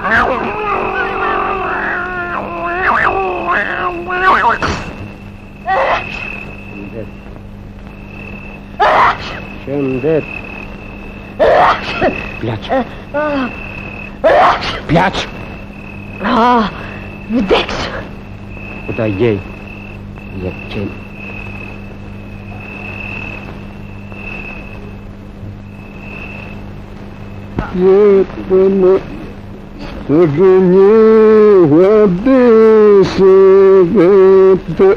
Shëndet. Plaq. Plaq. Vdeks. Po ta gjej. Jetë qenë. Jetë të gënjë abesë vetë.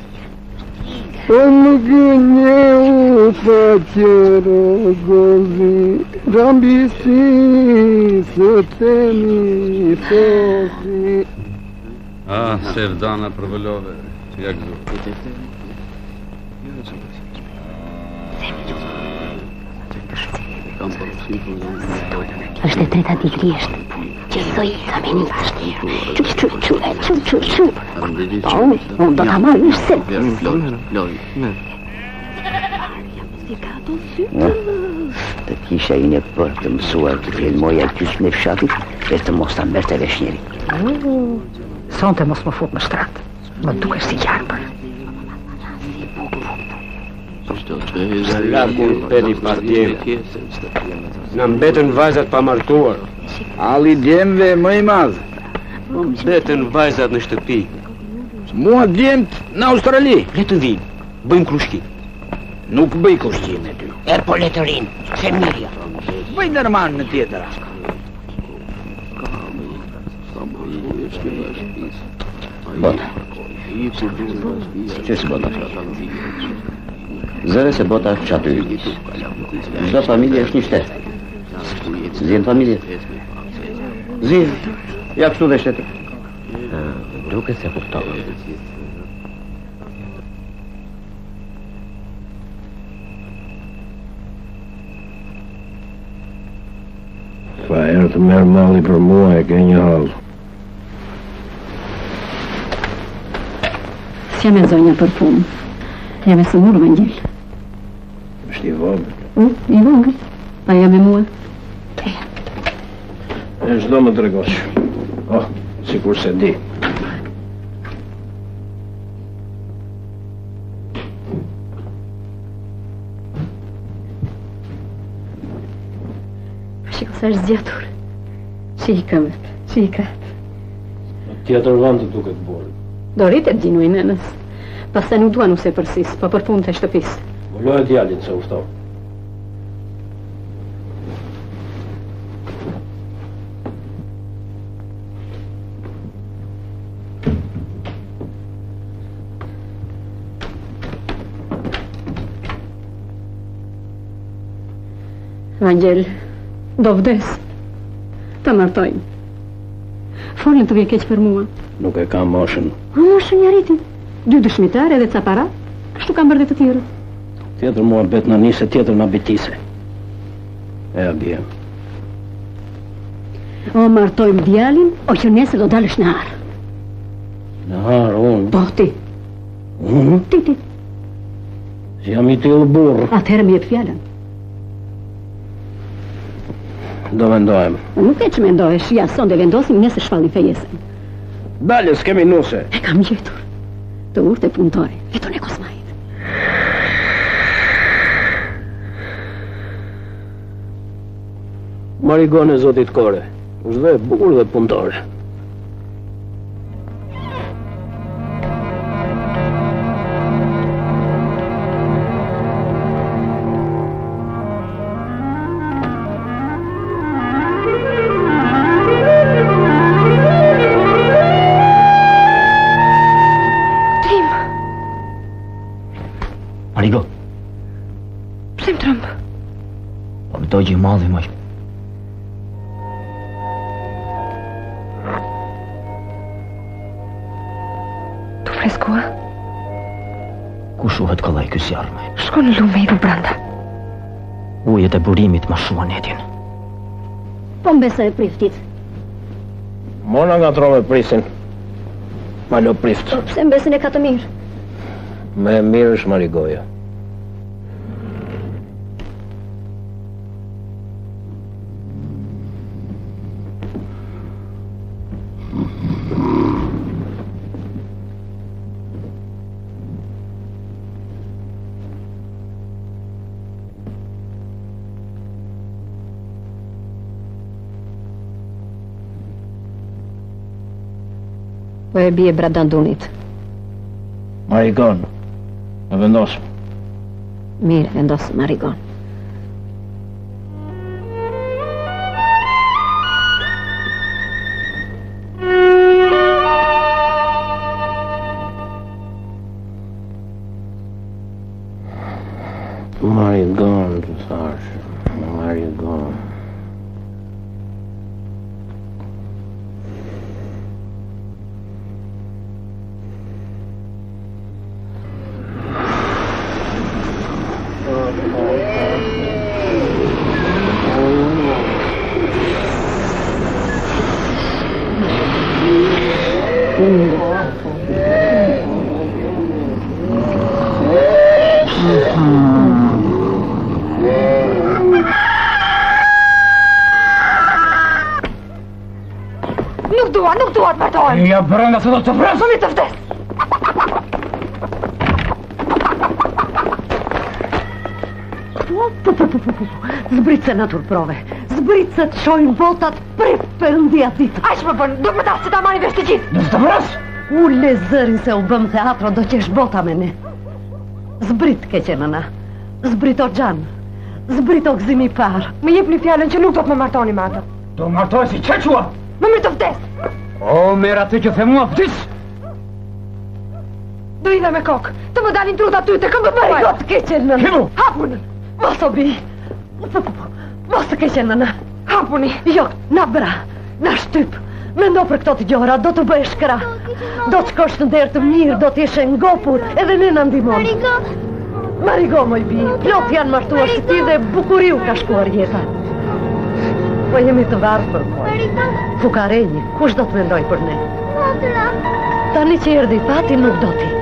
Më gënjë pa qërë gozi, rambisi së temi fosi. Sevdana përvëllove, jak zë. Është e treta digrisht, që i thoi ka meni Çu. Po, do ta marrësh se. Të kisha i një për të mësuar të filmoja gjysmë në fshatit, e të mos ta mberte vesh njeri. Sonte mos më fut në shtrat. Më dukesh si qarpër. Lakun pedi partjeve. Në mbetën vajzat pa martuar. Ali djemve më i madhë. Në mbetën vajzat në shtëpi. Mua djemt në Australi. Le të vinë, bëjmë krushki. Nuk bëj kushtim e ty. Po le të rinë, se mirja. Bëj nërman në tjetëra. Bota. Që si bota? Zëre se bota që aty. Çdo familje është një shtet. Zjen familje. Zjen. Ja kështu dhe shteti. Duke se kuptova. Pa erë të merë malli për mua e ke një halë. S'jam e zonja për punë. Jam e sëmurë me njëllë. Është i vogël. I vogël. Pa jam e mua. E çdo më tregosh. Sikur se di. Shiko sa është zgjatur. Shikëmet, shikat. Tjetër vend të duket borë. Do rritet gjinu i nënës. Pastaj nuk dua nuse përsis, po për punë të shtëpisë. Voloj djalin se uftov. Vangjel, do vdes. Ta martojmë. Folën të vje keq për mua. Nuk e kam moshën. Moshën një rritin. 2 dëshmitare edhe ca para. Kështu kam bërë dhe të tjerë. Tjetër mua bet në nise, tjetër në bitise. E bje. O martojmë djalin, o që nesër do dalësh në harë. Në harë, unë? Po, ti. Ti. Jam i tillë burë. Atëherë më jep fjalën. Do vendohem. Nuk e që mendohesh, ja, son dhe vendosim, nesër shpallin fejesën. Dalë, s'kemi nuse. E kam gjetur. Të urtë e punëtore, fiton e Kosmajit. Marigone zotit Kore. Është dhe bukur dhe punëtore. Marigo. Pse më trëmbë? Po më dojgjë i madhi, moj. Tu freskua? Ku shuhet këllaj kësë jarme? Shko në lume i du branda. Ujet e burimit ma shuan etin. Po mbesa e priftit. Mona nga trove prisin. Ma lo prift. Po pse mbesin e ka të mirë? Me mirë është Marigoja. Po e bie bradandunit. Marigon. E vendos. Mirë, vendos Marigon. Marigon, të thash. Marigon. Nuk duat martohem. Ja brenda se do të vres. Soni të vdes. Zbrit se natur prove. Zbrit se të shojnë votat prip për ndia ditë. Aq më bën, do më tas që ta marrin vesh të gjithë. Do të vres? Ule zërin se u bëm teatro do qesh bota me ne. Zbrit keqe nëna. Zbrit o gjan. Zbrit o gzimi par. Më jepni fjalën që nuk do të më martoni me atë. Do martoj si qequa. Më mirë të vdes. O, merë atë që themua vdis. Do i dhe me kokë, të më dalin truta ty të këmbë Mari përë. gotë keqe nëna. Himu! Hapuni, Mos o bi. Mos të keqe nëna. hapuni. Jo, na bra, na shtyp. Mendo për këto të gjora, do të bëj shkra. Do të shkosh në derë të mirë, do të ishe ngopur, edhe ne na ndihmon. Marigo, moj bi, plot janë martuar si ti dhe bukuriu ka shkuar jeta. Po jemi të varfër, moj. Fukarenji, kush do të mendoj për ne? Tani që erdhi fati nuk do ti.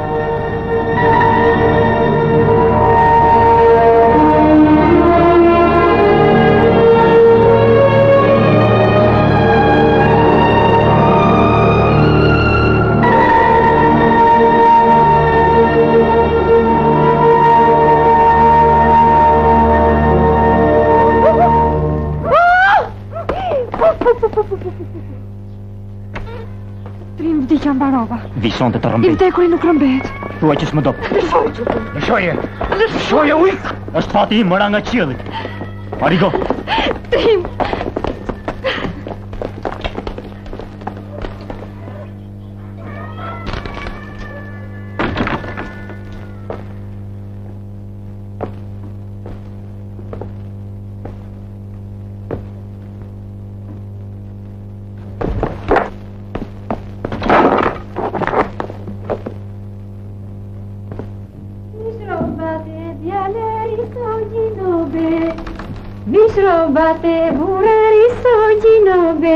Vdiqja mbarova. Vison të të I rëmbet. vdekuri nuk rëmbet. Tua që s'më do. Lëshoje. Lëshoje ujk. Është fati im, mëra nga qielli. Marigo. Tim. Misrobate burari sojinobe.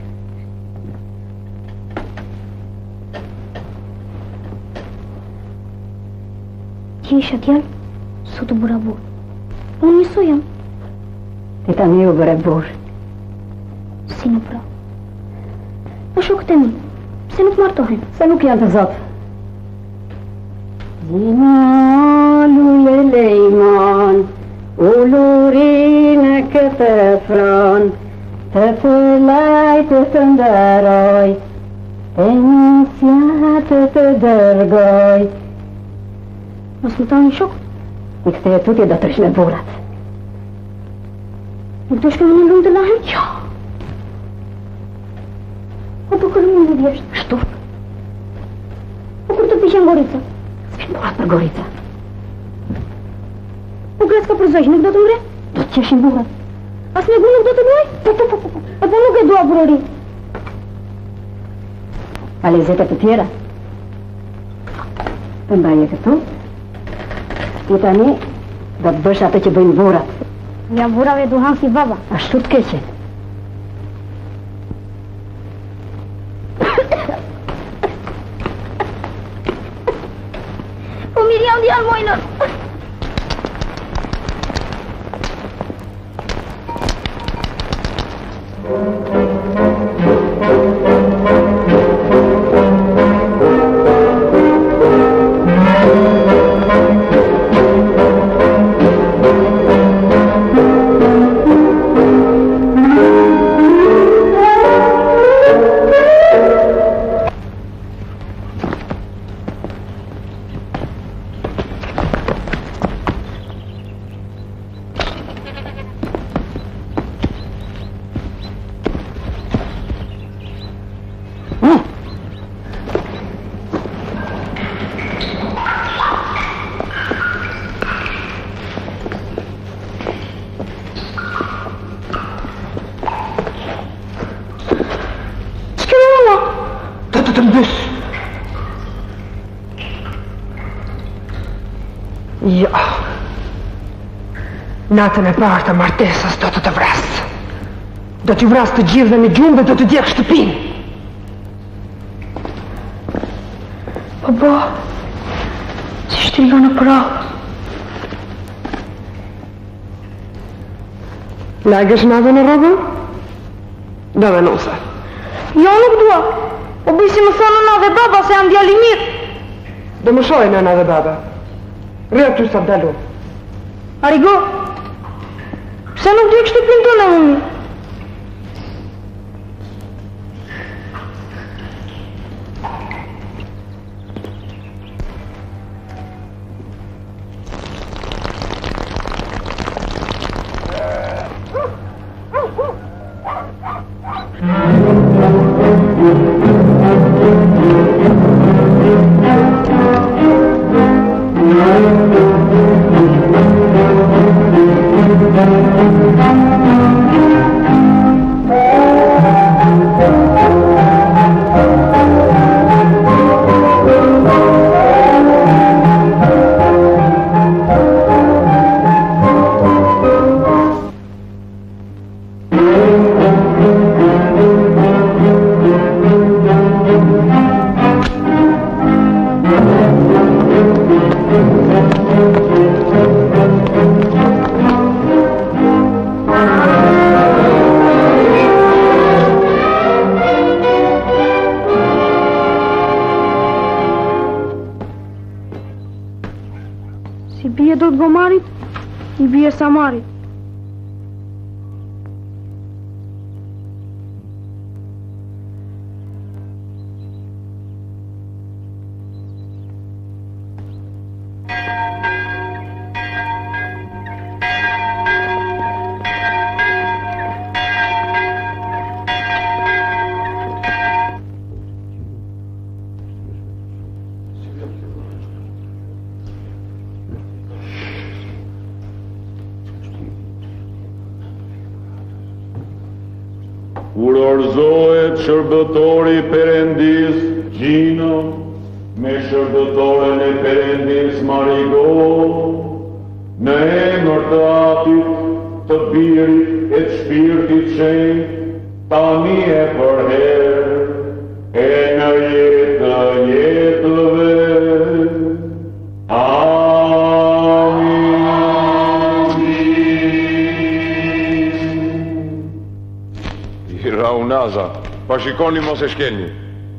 Ti isha tjel? Sot u bëra burë. Unë njëso jam. Ti tani u bëre burë. Si në pra. Po shokët e mi, pse nuk martohen? Se nuk janë të zotë. Zimon, ule lejmon, ulluri në këtë fron, të fëllaj të të ndëroj, të njësja të dërgoj. Mos më tani shokët? I këtë e tutje do të rish me burat. Nuk do shkëm në lumë të lahem? Jo. O po kërë mund në vjeshtë? Shtu, O kur të pishen gorica? s'vjen burat për gorica. O greska për zëjsh, nuk do të mre? Do të qeshin burat. As me gu nuk do të luaj? E po nuk e dua burori. A lezete të tjera? Të mbaje këtu. I tani do të bësh atë që bëjnë burat. Ja burave duhan si baba. Ashtu të keqe. Po mirë jam djanë mojnër. Nata me parta martesas do të vras. Do t'ju vras të gjithë dhe me gjumë dhe do të djekë shtëpin. Baba, si shtrilo në prahë. Lagësh nave në rrugën? Do dhe nusa. Jo, nuk dua. O bëj si më thonë nëna dhe baba se jam djali mirë. Do më shojë nëna dhe baba. Rrë të sa dalu. Arigo, pse nuk djekë shtëpin të në mumi? Si bie do të gomarit, I bie Samarit. Kur orzohet shërbëtori Perëndis Gjino me shërbëtoren e Perëndis Marigo, në emër të Atit, të Birit e të Shpirtit Shenjtë, tani e përherë e në jetë të jetëve. Raunaza, pa shikoni mos e shkelni.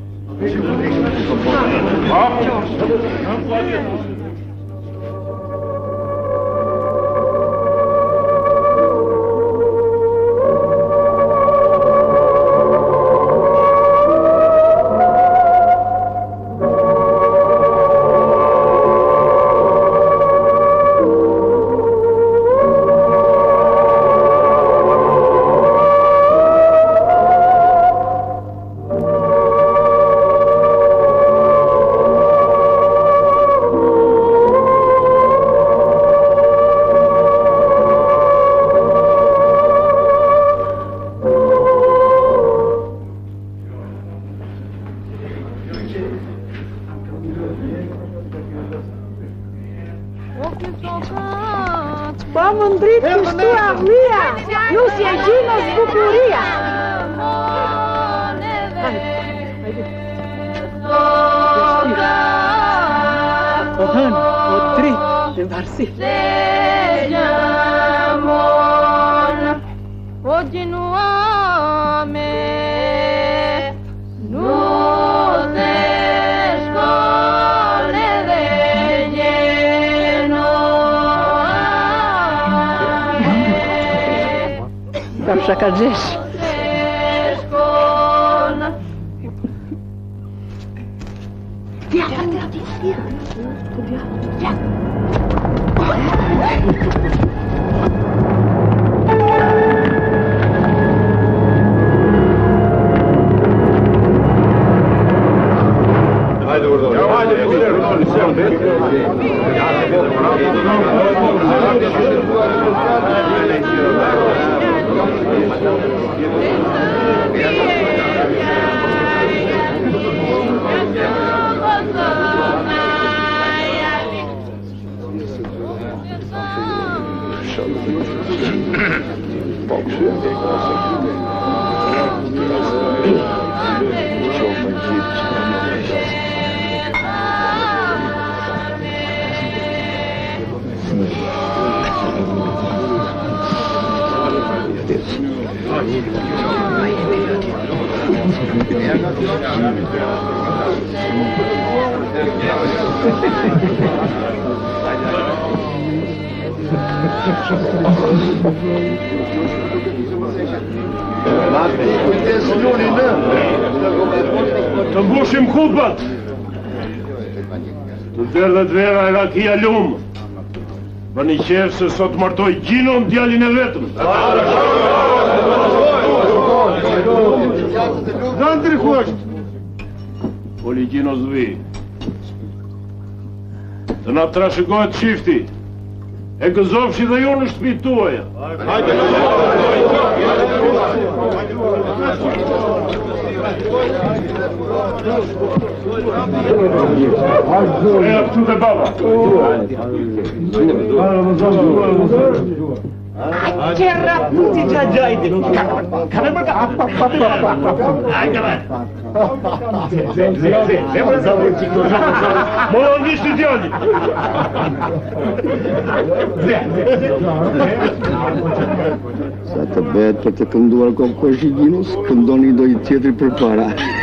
Pa më ndritë kështu armia, ju si e gjinë o zbukuria. O hënë, o dritë, në varsi. O gjinuame, Kam shakargjesh. Hajde vërdo. Inshallah. Të mbushim kupat. Të derdhet vera e rakia lumë. Bëni qefë se sot martoj Gjinon djalin e vetëm. Dantri ku është? Poli Gjino zvi. Të na trashëgohet qifti. E gëzofshi dhe jo në shtëpitë tuaja. E këtu të baba. Qerra puti qa gjajdi. Kane më ka. Ajde me. Mora nishtë djali. Sa të betë për të kënduar kokë Shigjinos, këndoni do i tjetëri për para.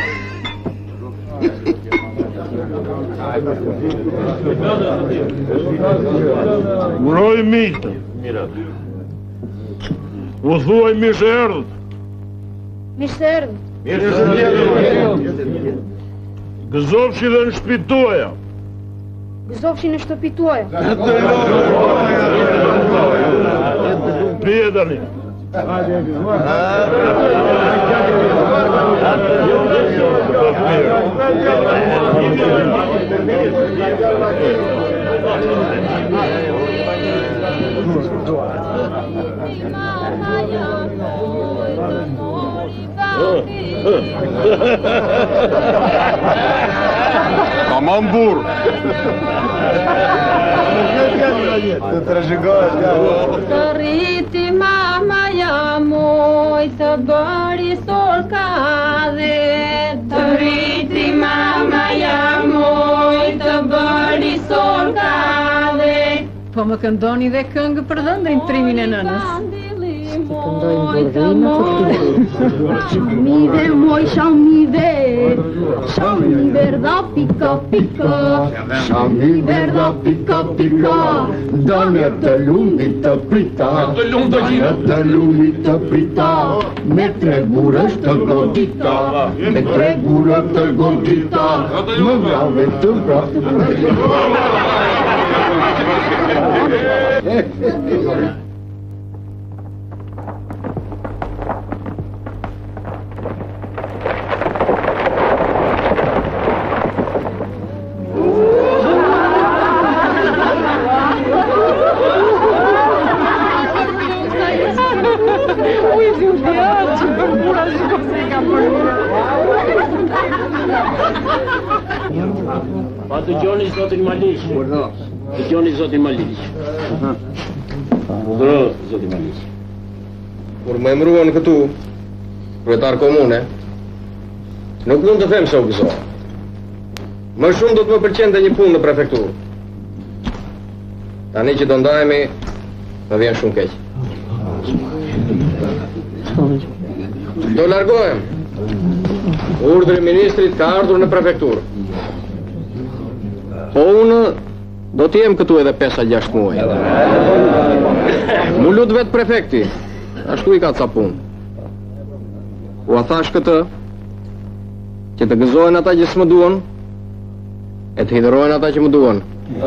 Muroj mitë. U thuaj mishë erdhët. Mishë erdhët. Gëzofshi dhe në shtëpitë tuaja. Gëzofshi në shtëpitë tuaja. Pije tani. Tamam burr. Të trashëgohesh ka. Të rriti mamaja muj, të bëri solkade. Të rriti mamaja muj, të bëri solkade. Po më këndoni dhe këngë për dhëndrin trimin e nënës. Këndojnë burrina për Shamive moj shamive, shami verda pika pika, Shami verda pika pika, dane të lumit të prita, dane të lumit të prita, me tre burësh të godita, me tre burët të godita, më vrave të vrave. Pa të gjoni zotin Maliq. Të gjoni zotin Maliq. Urdhëro, zotin Maliq. Kur më emruan këtu, kryetar komune, nuk mund të them se u gëzova. Më shumë do të më pëlqente një punë në prefekturë. Tani që do ndahemi, më vjen shumë keq. Do largohem. Urdhri i ministrit ka ardhur në prefekturë. Po unë do të jem këtu edhe 5-6 muaj. Mu lut vetë prefekti, ashtu i ka ca punë. U a thash këtë, që të gëzohen ata që s'më duan, e të hidhërojnë ata që më duan.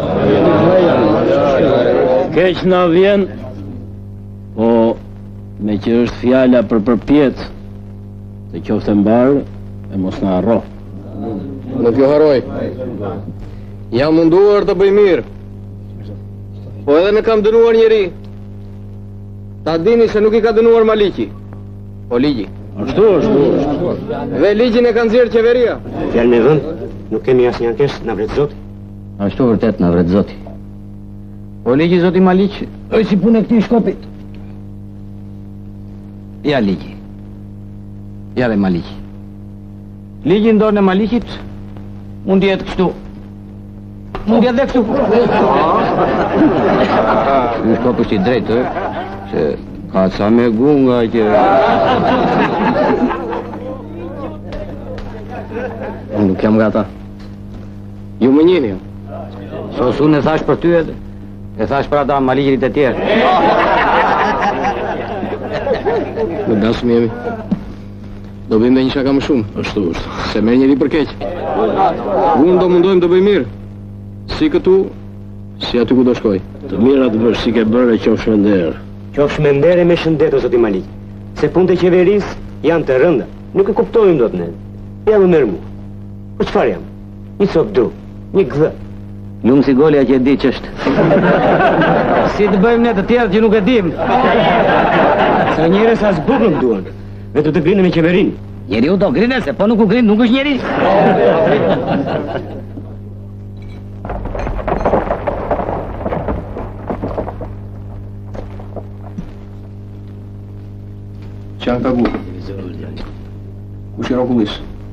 Keq na vjen, po me që është fjala për përpjet, të qofte mbarë, e mos na harro. Nuk jo harroj. Jam munduar të bëj mirë. Po edhe në kam dënuar njeri. Ta dini se nuk i ka dënuar Maliqi, po ligji. Ashtu është. Dhe ligjin e ka nxjerrë qeveria. Fjalën e dhënë, nuk kemi asnjë ankesë, na vret Zoti. Ashtu vërtet na vret Zoti. Po ligji zoti Maliq, është si punë e këtij shkopit. Ia ligji. Ja dhe Malik. Ligji në dorën e Malikit mund jetë kështu. Mund jetë dhe kështu. Në shko pështi drejtë, se ka ca me gunga që... Unë nuk jam gata. Ju më njeni, jo? Sos unë e thash për ty edhe, e thash për ata Malikit e tjerë. Në dasëm jemi. Do bëjmë dhe një shaka më shumë. Ashtu është. Se merë njëri për keq. Unë do mundojmë të bëjmë mirë. Si këtu, si aty ku do shkoj. Të mirat bësh si ke bërë e qofsh me nderë. Qofsh me nderë e me shëndet, o zoti Malik. Se punët e qeverisë janë të rënda. Nuk e kuptojmë dot ne. Ja më merr mua. Po çfarë jam? Një cop dru, një gdhë. Lumë si golja që e di që është. Si të bëjmë ne të tjerë që nuk e dim. Sa njerëz as bukë nuk duan. Vetë të grinë me qeverinë. Njeriu do grine, se po nuk u grinë, nuk është njeri. Qanë ka gu? Kush i rokullis?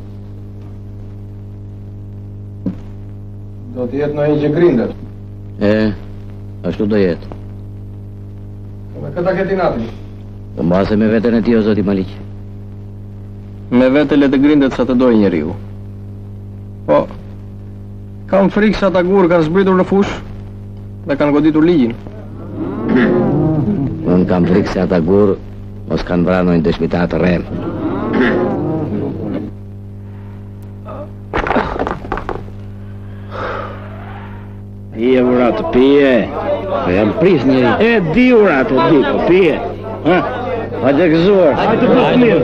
Do të jetë në një që grindet. Ashtu do jetë. Me këta këti natin. Po mbase me vetën e ti, o zoti Malik. Me vete le të grindet sa të doj njeriu. Po, kam frikë sa ta gurë kanë zbritur në fush dhe kanë goditur ligjin. Unë kam frikë se ata gurë mos kanë vranojnë dëshmitar të rremë. Pije, uratë, pije. Po jam pris njëri. E di, uratë, e di, po pije. Hajde gëzuar. Hajde për mirë.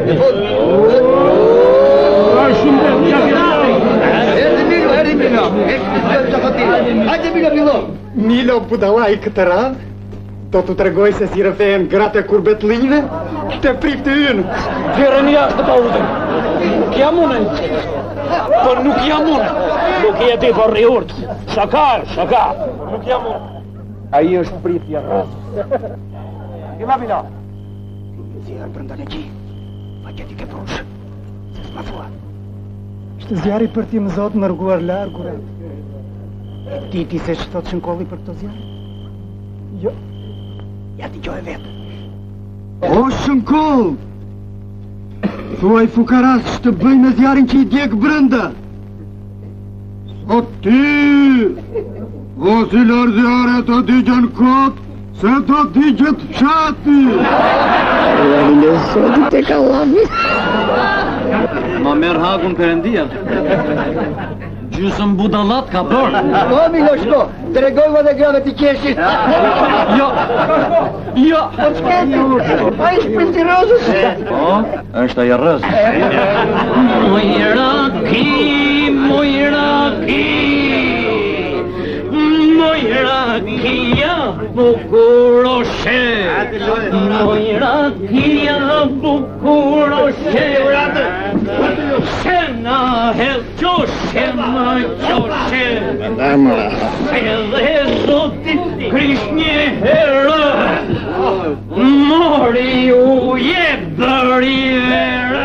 Erdi Milo. Hajde Milo. Milo budallaj këtë radhë, do të tregoj se si rëfejnë gratë e kurbetlinjve, të prip të ynë. Vjerën jashtë pa udhën. Nuk jam unë. Por nuk jam unë. Nuk i e di për riurt. Shaka. Nuk jam unë. Ai është pritja rrasë. Ima Milo. Zjarë brënda në gji, pa qëti ke prush, se s'ma thua. Shtë zjarë i për ti më zotë më rguar largure. E ti se që thot shënkolli për këto zjarë? Jo, ja ti gjo e vetë. O shënkoll! Thuaj fukaras që të bëj me zjarin që i djekë brënda. O ti! O si lërë zjarë të digjen kotë, se do digjet fshati! Lësoti te kalami. Ma merë hakun Perëndia. Gjysëm budallat ka bërë. O, Milo, shko, të regojma dhe grave të qeshit. Jo. Po s'keti, a ishë pëntirozës. Po, është aja rëzë. Mojraki. Mojrakia bukuroshe. Mojrakia bukuroshe. Shena helqo, shena qoshe. Edhe zoti krish një herë, mori u je bëri verë.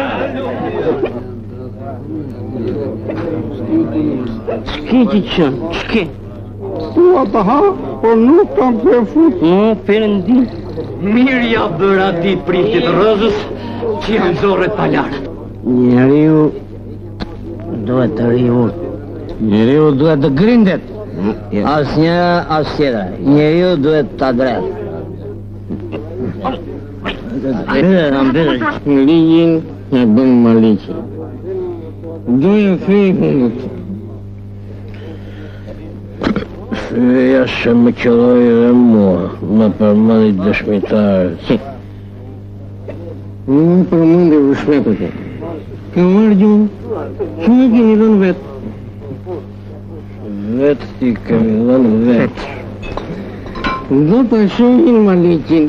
Ç'ke që qënë, ç'ke? Tua të ha, por nuk kam për fut. O, Perëndi, mirja bër ati pritit rëzës që janë zorët palarët. Njeriu duhet të riut. Njeriu duhet të grindet. As një, as tjera. Njeriu duhet të drejt. Në ligjin e bën Maliki. Dojë frikën. Shëja që më qëlloj dhe mua, më përmëndi dëshmitarët. Më përmëndi vëshmetët. Ke marrë gjumë, që me keni dhënë vetë? Vetë ti kemi dhënë vetë. Do të shohin Malikin.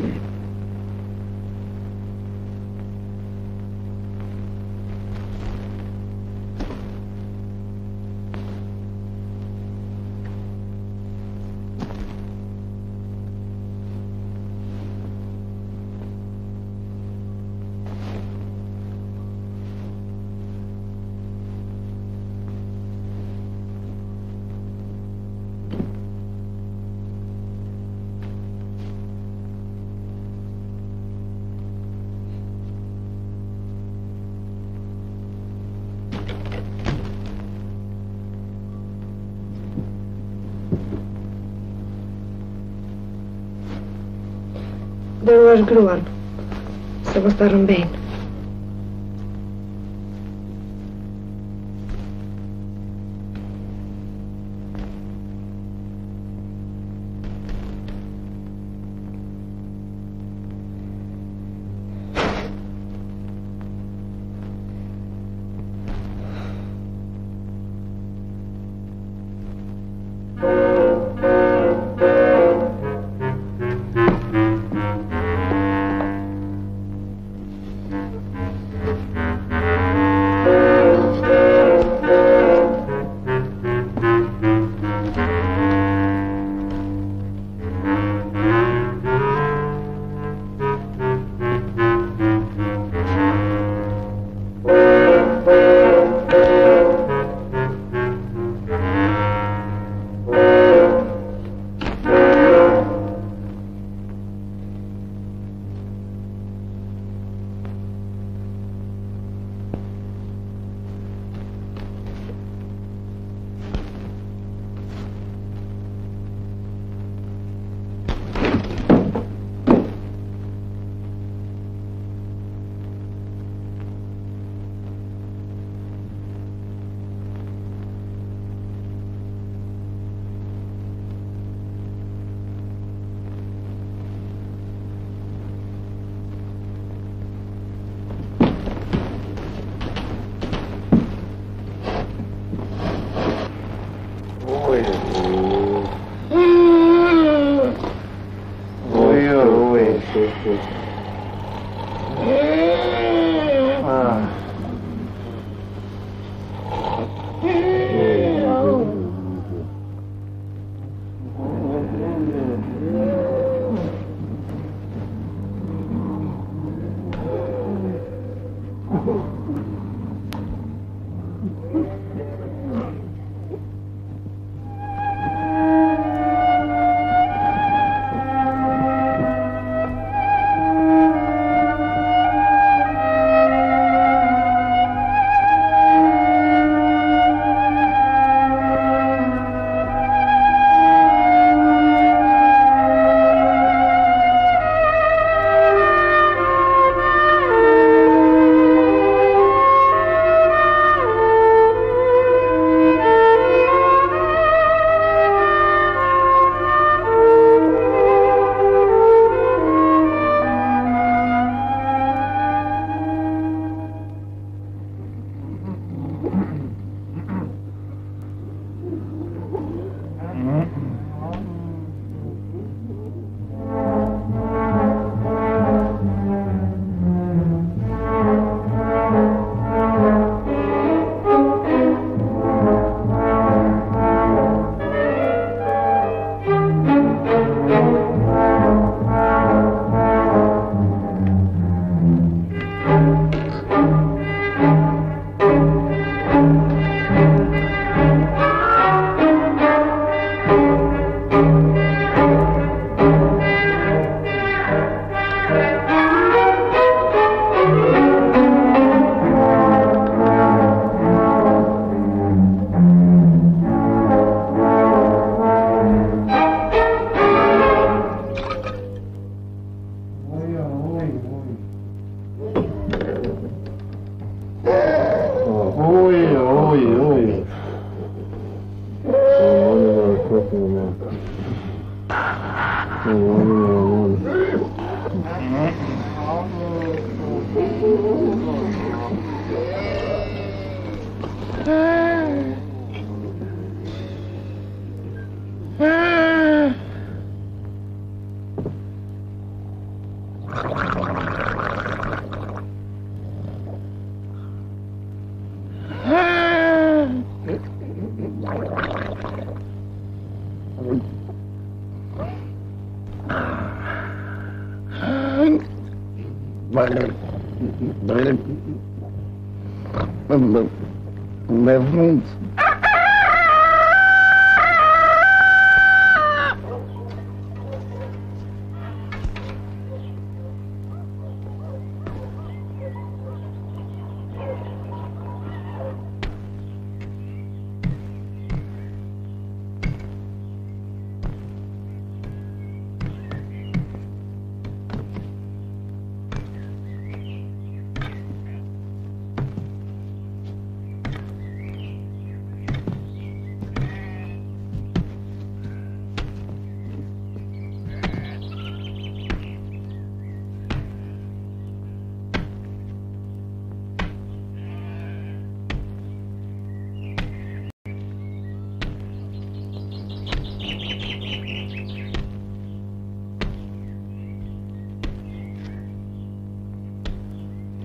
shkruash gruan, se mos ta rëmbejnë.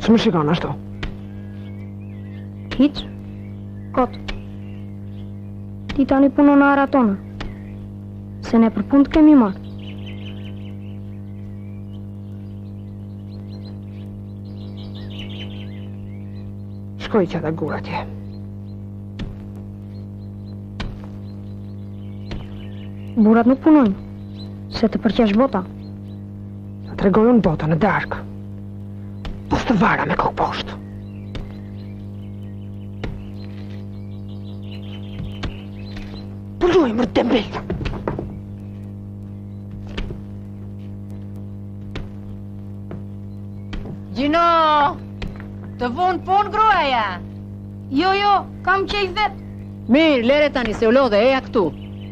Që më shikon ashtu? Hiq? Kot. Ti tani punon në arat tona. Se ne për punë të kemi marrë. Shkoj që dhe gura tje. Burat nuk punojnë, se të përqesh bota. Të tregojnë bota në darkë. Po së të vara me kokë poshtë. Përluaj mërë dembel. Gjino, të vonë punë gruaja. Jo, kam qejf vetë. Mirë, lere tani se u lodhe, eja këtu.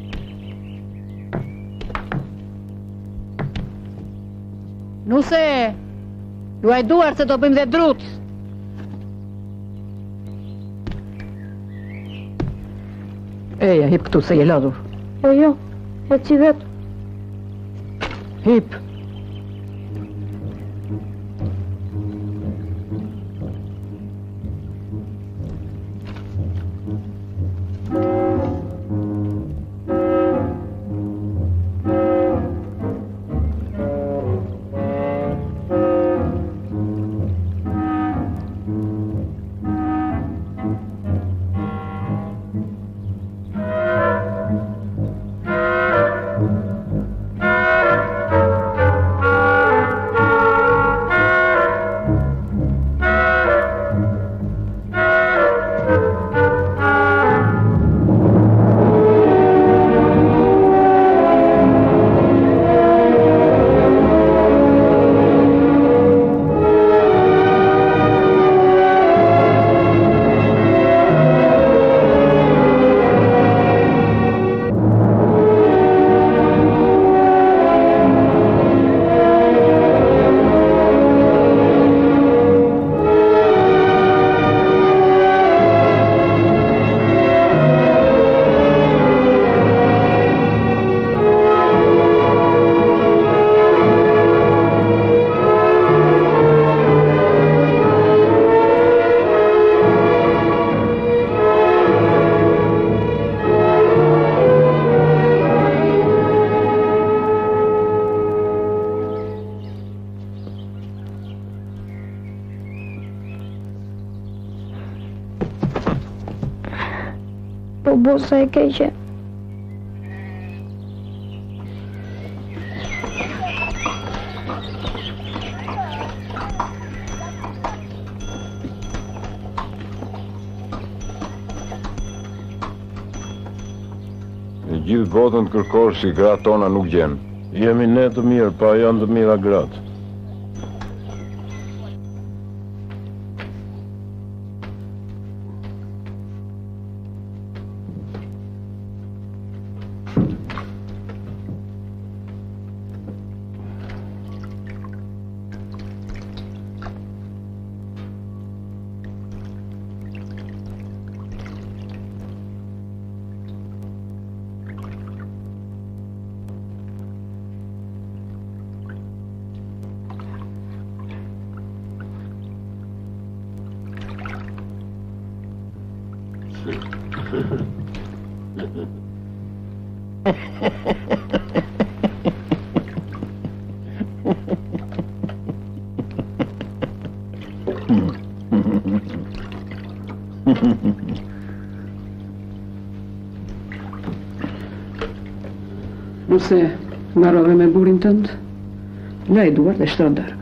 Nuse, luaj duar se do bëjmë dhe drut. Eja, hip këtu se je lodhur. Jo, e ci vetë. Hip. Po bosa e keqe. Në gjithë botën të kërkosh si gratë tona nuk gjen. Jemi ne të mirë, pa janë të mira gratë. Nëse ngarove me burin tënd, laj duar dhe shtro darkë.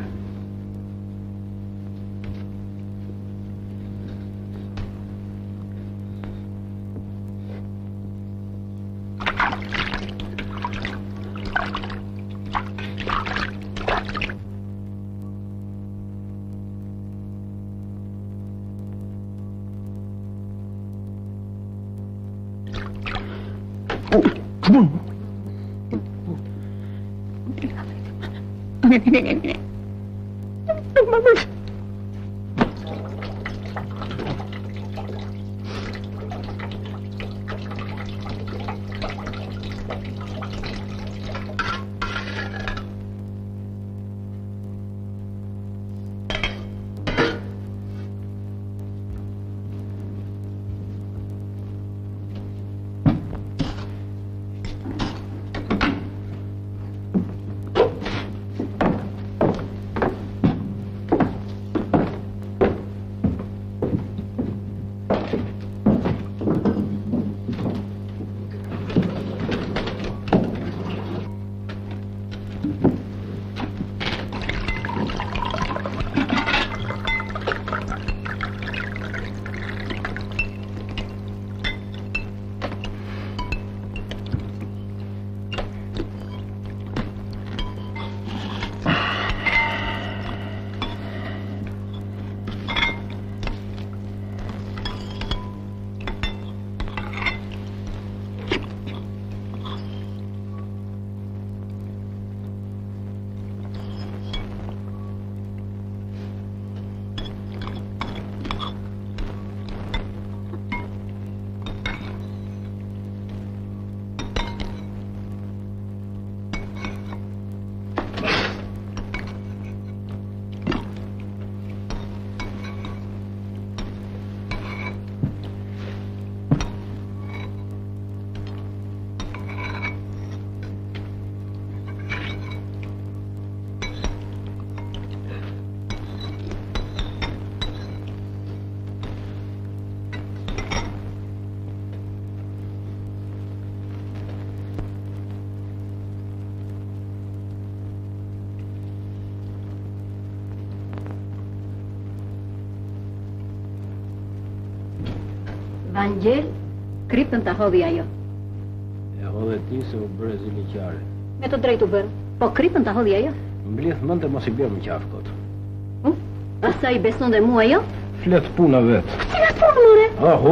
Vangjel, kriptën ta hodhi ajo. E hodhe ti se u bërë ziliqare. Me të drejtë u bërë, po kriptën ta hodhi ajo. Mblidh mend të mos i bjerë më qafë kot. Asa i beson dhe mua ajo? Flet puna vetë. Cilat punë, more? Ahu!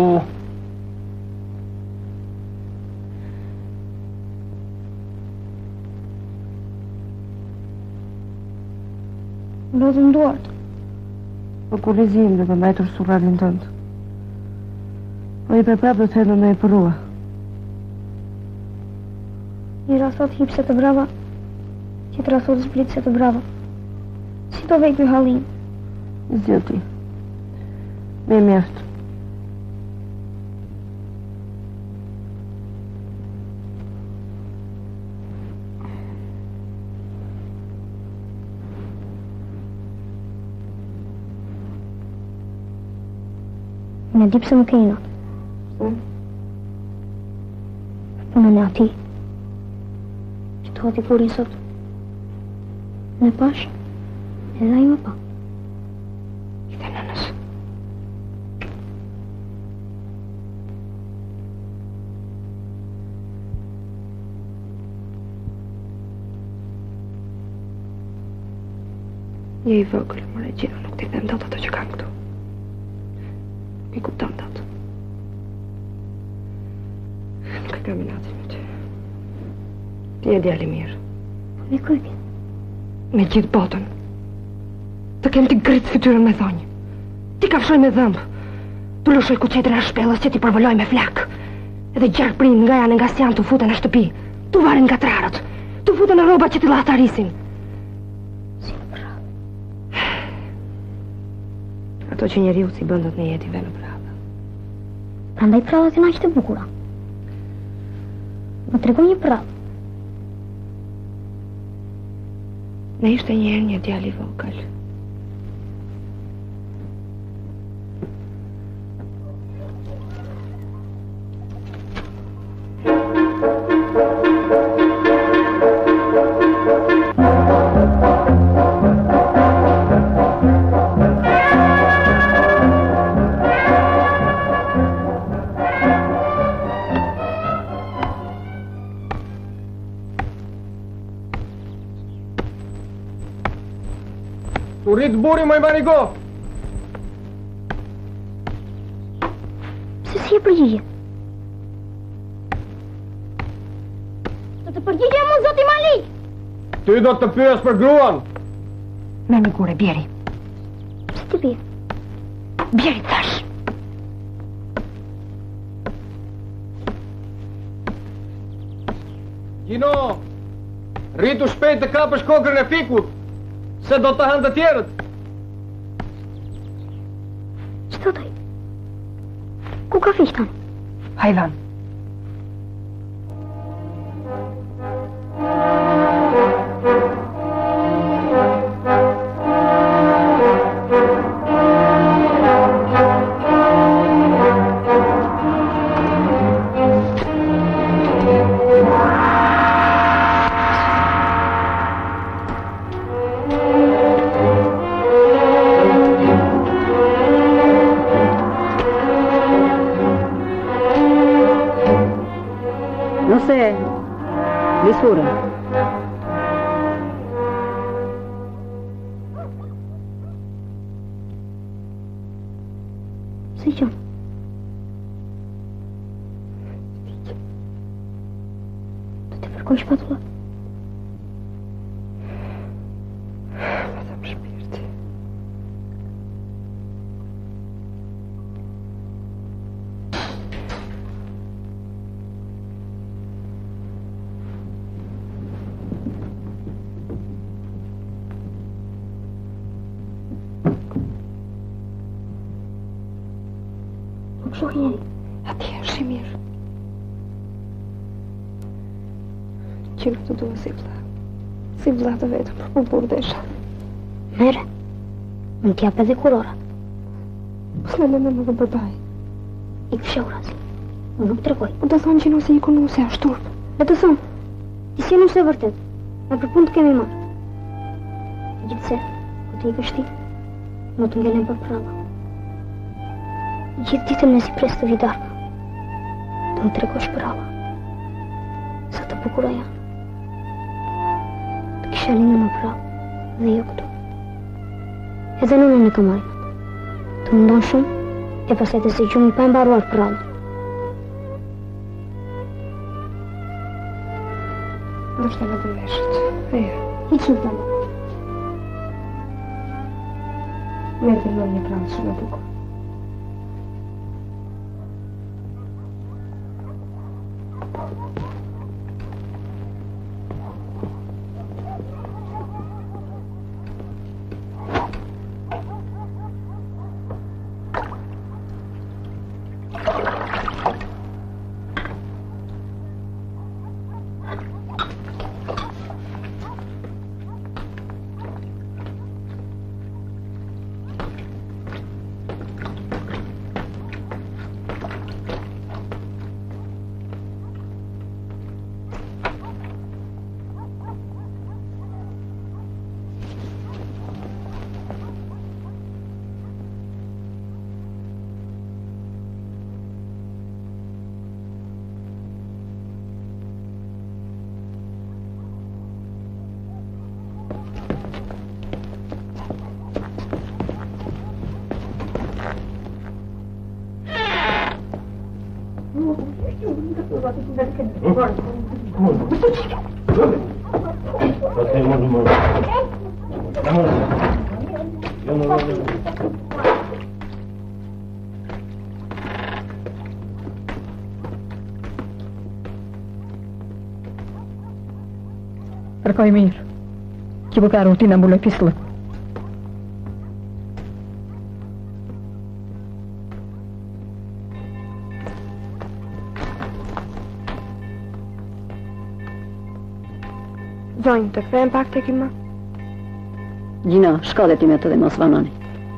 Lodhëm duart. Po kur lezim dhe mbajtur surratin tëndë. Po i përprap do të thënë me e përrua. Njëra thot hipse të brava, tjetra thot zblitse të brava. Si do vej për halin? Zgjoti. Me mjaftë. Në di pse më kejna. Punën e ati. Që të hoti kurin sot. Në pash, edhe ai më pa. I dhe nënës. Je i vogël, më Regjino, nuk t'i them dot ato që kam këtu. I kuptam datë. Nuk e kam inatin me ty. Ti e djali mirë. Me kujtje? Me gjithë botën. Të kem t'i gritë fytyrën me thonjë. Ti kafshoj me dhëmbë. Tu lushoj kuqetën e shpellës që ti përvoloj me flak. Edhe gjarë prind nga janë nga sjanë të futen në shtëpi. Tu varen nga trarët. Tu futen në roba që ti latarisin. Si në prave. Ato që njeriu si bëndët në jetë i ve në prave. Prandaj pravat e naqë të bukura. Më tregoj një pravë. Ne ishte njerë një djali vogël. Tu rrit buri më i Marigo. Pse si e përgjigje? Do të përgjigje mu, zoti Malik! Ty do të pyes për gruan. Me më gure, bjeri. Pse ti bje? Bjeri thash. Gjino, rritu shpejt të kapësh kokën e fikut. Se do të hanë të tjerët. Qëto doj? Ku ka fishtan? Hajvan. Lisura. Si që? Do të fërkoj shpatullat? Vetëm shpirti. Shoh njeri. Ati është i mirë. Që nuk të duhe si vla. Si vla të vetëm, për më burdesha. Mere, më t'jap edhe kurorat. S'le me më dhe përbaj. I fshauras. Më nuk tregoj. Më të thonë që nëse i kunuse ashtë turp. E të thonë, i si nuse vërtet. Me për punë të kemi marë. Gjithse, ku të i kështi, më të ngelen për prava. Gjithë ditën në si pres të vidarka. Do më tregosh për Alla. Sa të bukura janë. Të kisha linë më prapë dhe jo këtu. Edhe nënën e kam ajmat. Të më ndonë shumë, e pasaj të se gjumi pa mbaruar për Alla. Do shtë në të veshët. Ejo. Hiq nuk të më. Mirë të një pranë shumë e bukur. Përkoj mirë, që për ka rutina mbuloj pislë. Zonjë, të kthejmë pak të kima? Gjina, shka dhe ti me të dhe mos vanani.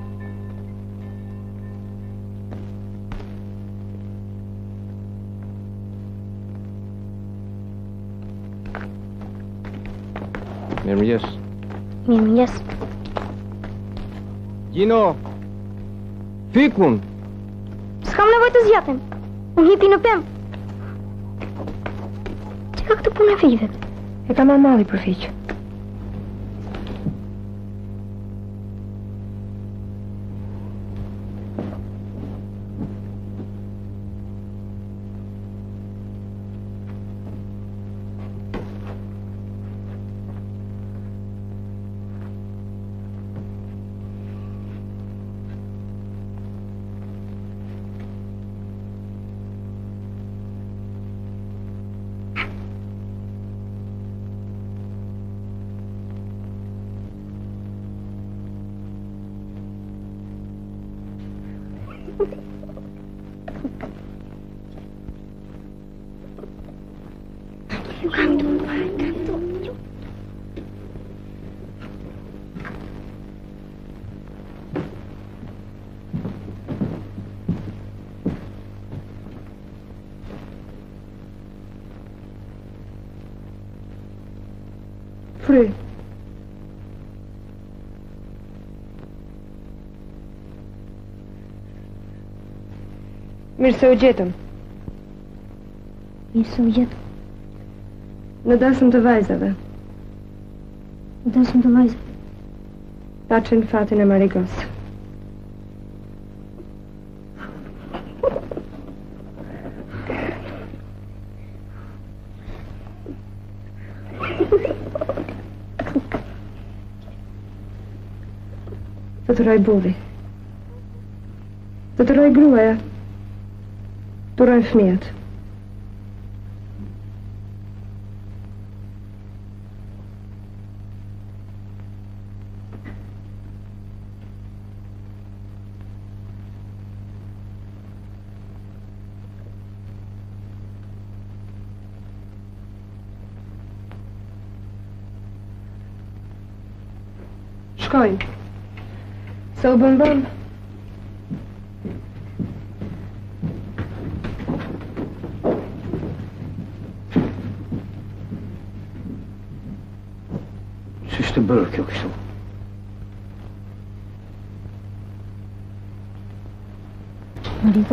Mirëmëngjes. Mirëmëngjes. Gjino, fikun. S'kam nevojë të zgjatem. Unë hipi në pemë. Që ka këtë punë e fiqve? E ka mamali për fiqë. Fry. Mirë se u gjetëm. Mirë se u gjetëm. Në dasëm të vajzave. Në dasëm të vajzave. Paçën fatin e Marigos. Do të roj bulli. Do të roj gruaja. Do roj fëmijët. Shkojnë. Se u bën vonë. Si shtë bërë kjo kështu? Marigo?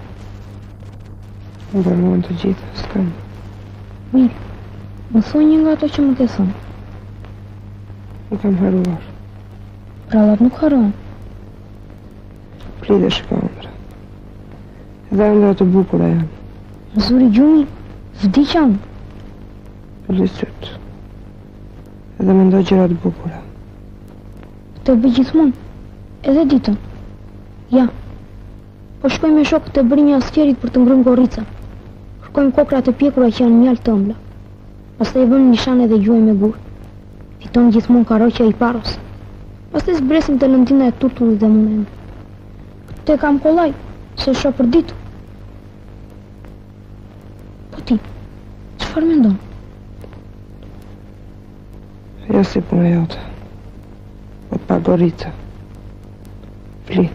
Më dërmon të gjitha, s'kam. Mirë, më thuaj një nga ato që më ke thënë. Më kam haruar. Prallat nuk haron. Pli dhe shka ëndra. Edhe ëndra të bukura janë. Më zuri gjumi, vdiqam. Pëllis sytë. Edhe më ndoj gjëra të bukura. Të bëj gjithmonë, edhe ditën. Ja, po shkojmë me shokët e brinja askerit për të ngrënë gorrica. Kërkojmë kokrat e pjekura që janë mjaltë të ëmbla. Pastaj e vëmë nishan edhe gjuaj me gur. Fiton gjithmonë karoqja i paros. Pastaj zbresim të lëndina e turtullit dhe munem. Te kam kollaj, se shoh për ditë. Po ti, çfarë mendon? Jo si puna jote. Po pa gorrica. Fli.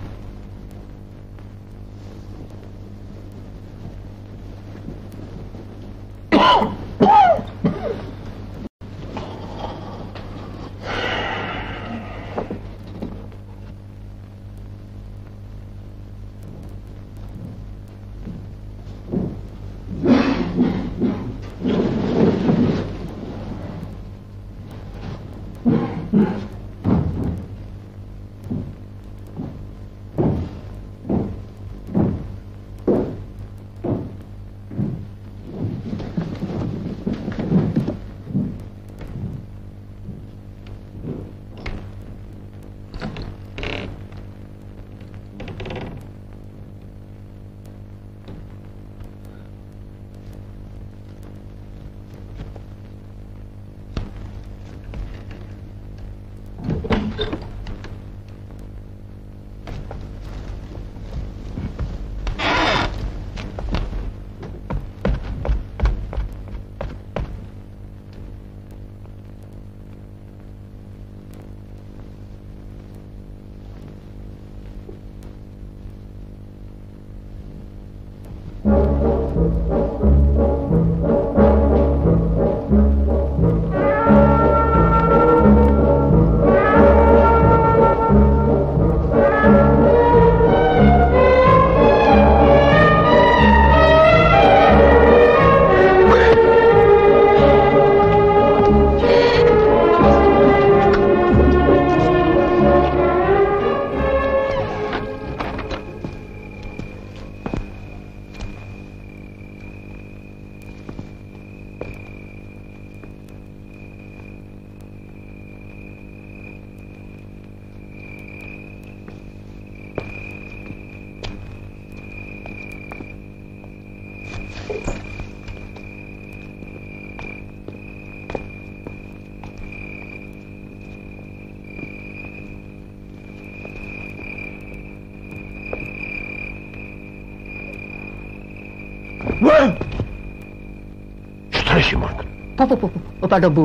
Shtreshi Mark. Po, o pa do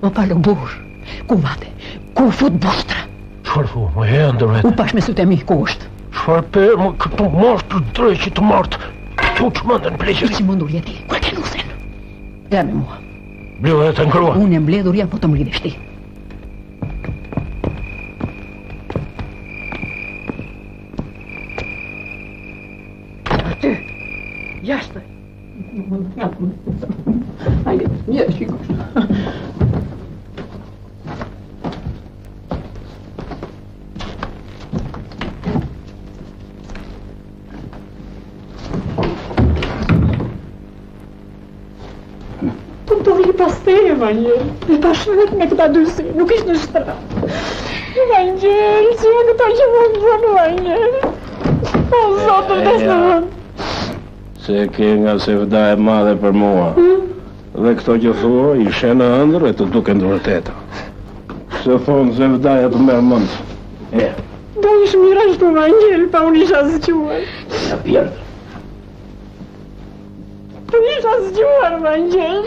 burr. Ku vate? Ku fut bostra? Çfarë thu? Më e ndër U pash me sytë e mi, ku është? Çfarë për më këtu mos të dreqi të martë. Tu që mëndën pleqëri. I që mundur jeti, ku e ke nusen? Ja me mua. Blio e të ngrua. Unë e mbledhur jam, po të mridhesh ti. Aty, jashtë. Hajde, mirë, shikosh. Pastere, Evangel. E pashmet me këta dysi, nuk ishtë në shtra. Evangel, që e këta që më bënë, Evangel. O, Zotër, des në vënd. Se ke nga se vda e madhe për mua. Dhe këto që thua, ishe në ëndër e të duke në vërteta. Se thonë se vda e të merë mëndë. E. Do ishë mirashtu, Evangel, pa unë isha zgjuar. Ja pjerdë. Po isha zgjuar, Evangel.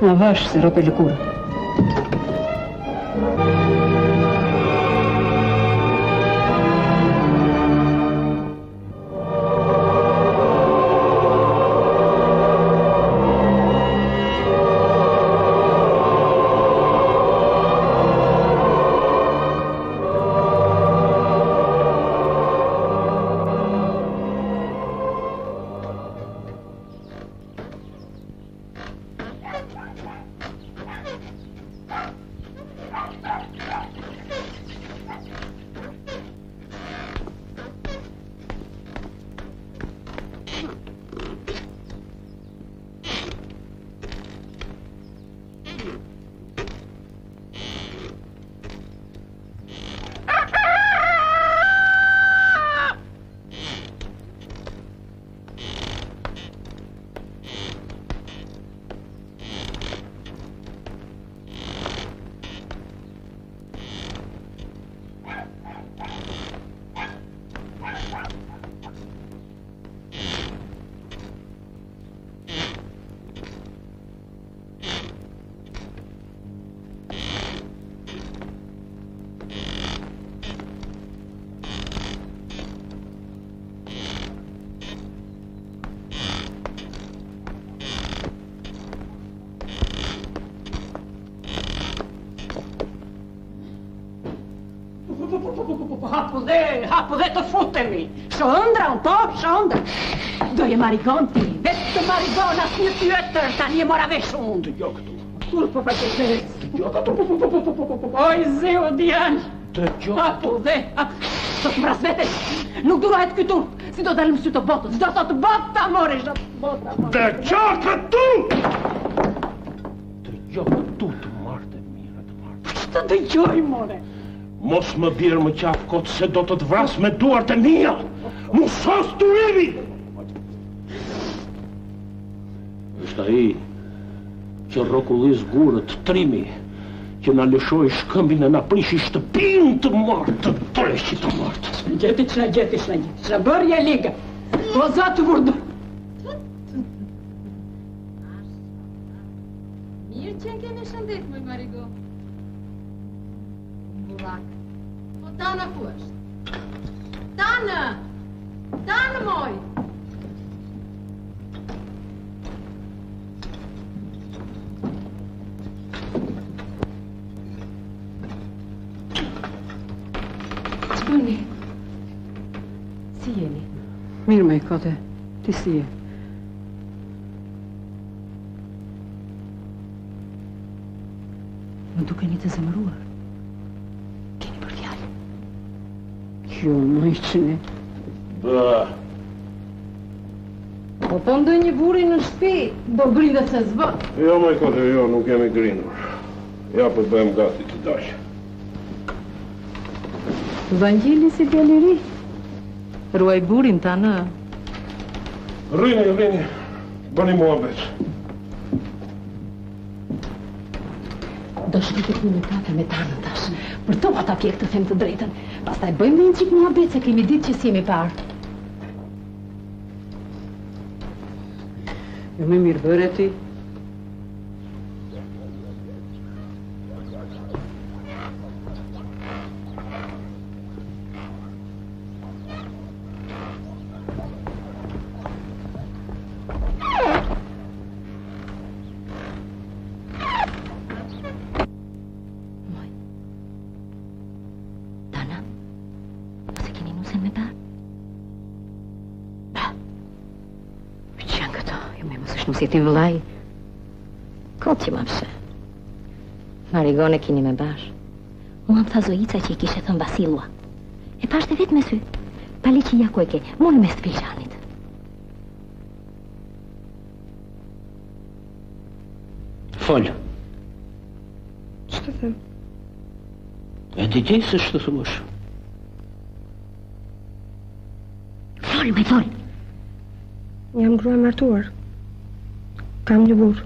Në vash, si rope lëkurë. Hapu dhe të futemi. Shëndra, unë to, shëndra. Doje marigonti, vetë të marigon asë një tjetër, tani e mora vesh unë. Të jo këtu. Kur po për të zes? Të jo këtu. Oj, zeo dian. Të jo Hapu dhe, do të mbras vetes. Nuk durohet këtu. Si do dalim sy të botës, do të bota, more, do të bota, more. Të jo këtu! Të jo këtu të marrë mire, të marrë. Që të dëgjoj, more? Mos më bjerë më qafë kotë se do të të vras me duart e mia! Mu sos të evi! Është ai që rrokullis gurët trimi, që na lëshoi shkëmbin e na prishi shtëpinë të martë, të treqit të martë. Gjeti që na gjeti, që bërje liga. O zatë vërdo. Mirë që kemi shëndet, mëj Marigo. Bullak. Po Tana ku është? Tana! Tana moj! Qëpërni? Si jeni? Mirë me i kote, ti si je? Më duke një të zemëruar. Keni për fjallë. Jo, më i qëne. Bë. Po të ndoj një buri në shpi, do grindet se zbë. Jo, më i kote, jo, nuk jemi grindur. Ja, për bëjmë gati të dashë. Vangjeli si djeliri. Ruaj burin ta në. Rini, bëni mua betë. Do shkite punë kafe me Tanën tash. Për to ata pjekë të them të drejtën. Pastaj bëjmë një qik mua betë se kemi ditë që si jemi parë. Jo me mirë bërë ti. Si ti vëllaj, Koti ma pse. Marigone kini me bash. Mua më tha Zoica që i kishe thënë Vasilua. E pashte vetë me sy. Pali që ja ku e ke, moni me Spilxanit. Folë. Që të them? E ti gjej se që të thuash? Folë me folë. Jam grua martuar. Kam një burë.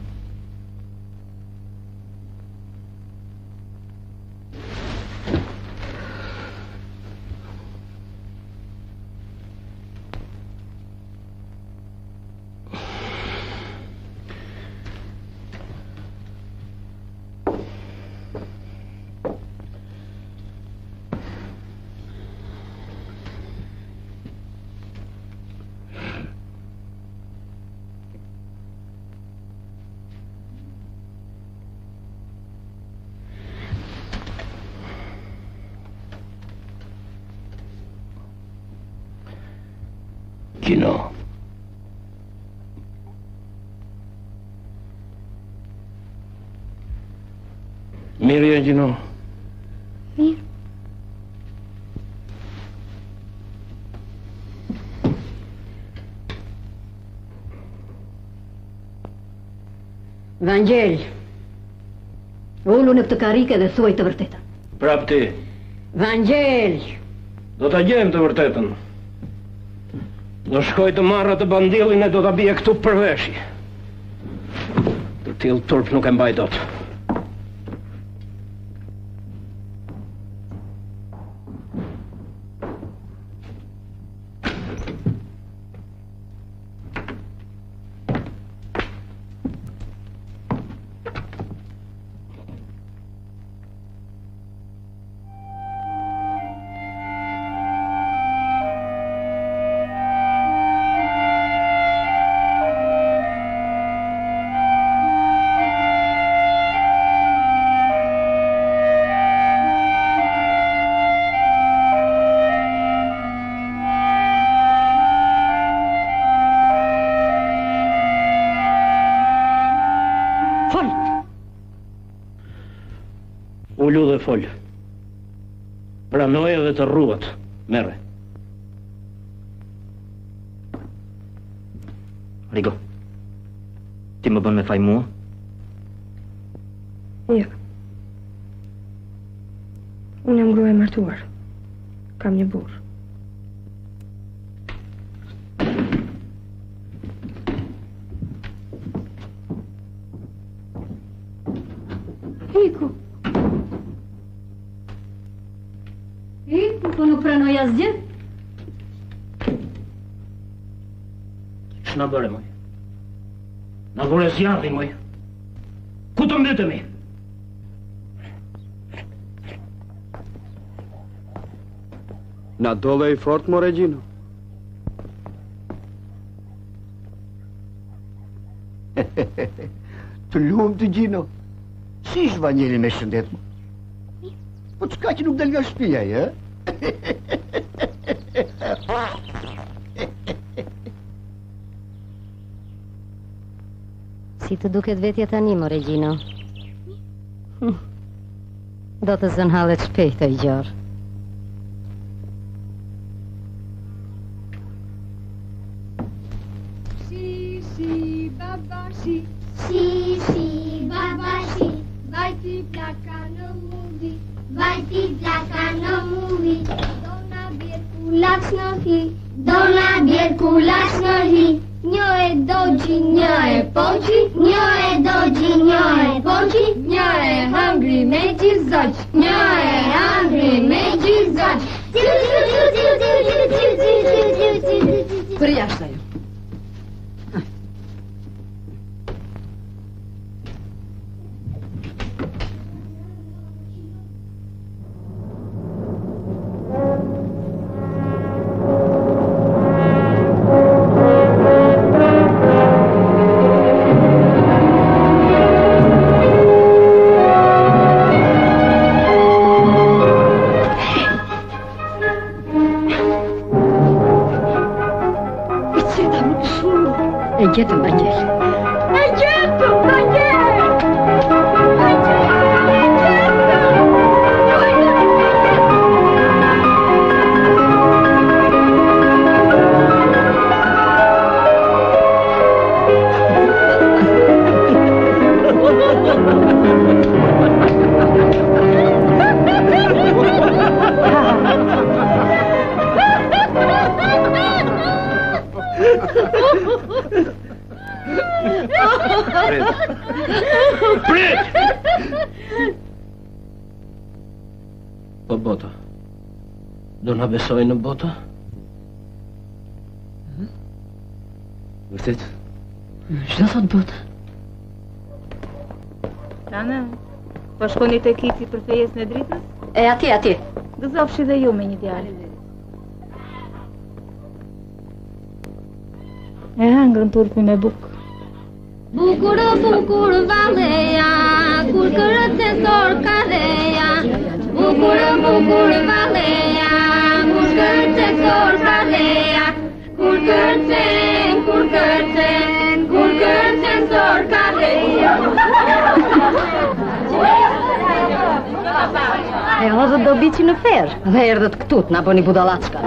Gjino. Mirë je, Gjino. Mirë. Vangel, ullu në këtë karike dhe thuaj të vërtetën. Prap ti. Vangel! Do t'a gjem të vërtetën. Do shkoj të marrë të bandillin e do t'a bje këtu përveshi. Të tillë turp nuk e mbaj dot. Ullu dhe fol. Pranoj edhe të rruat. Merre. Rigo, ti më bën me faj mua? Jo. Unë jam gruaja e martuar. Kam një burr. Iku. Po nuk pranoj asgjë? Ç'na bëre, moj? Na vore zjarri, moj. Ku të mbytemi? Na dole i fort, mo Regjino. Të lumë të Gjino. Si ishë Vanjeli me shëndet, mo? Po çka që nuk del nga shtëpia, e? Si të duket vetja tani, mo Regjino? Do të zënhallet shpejt o i gjarë. Si, baba, si. Si, baba, si. Vai ti plaka në mundi. Vai ti plaka në mundi. Dona bjer kulac në hi. Dona bjer kulac në hi. Një e dogjë, një e poqi. Një e dogjë, një e poqi. Një e hungry me gjizaq. Një e hungry me gjizaq. Për jashtë ajo. E gjetëm, Vanjel. E gjetëm, Vanjel! Po bota. Do na besoj në bota? Vërtet? Çfarë thot bota? Nana, po shkoni te kiti për fejesën e dritës? E atje. Gëzofshi dhe ju me një djalë. E hangrën turpi me bukë. Bukur, bukur, valeja, kur kërët e thor kareja. Bukur, bukur, valeja, kur kërët e thor kareja. Kur Curcărțeni, curcărțeni, curcărțeni, sorcare. E možda da obići na fer, verdat ktut, naponi budalačka.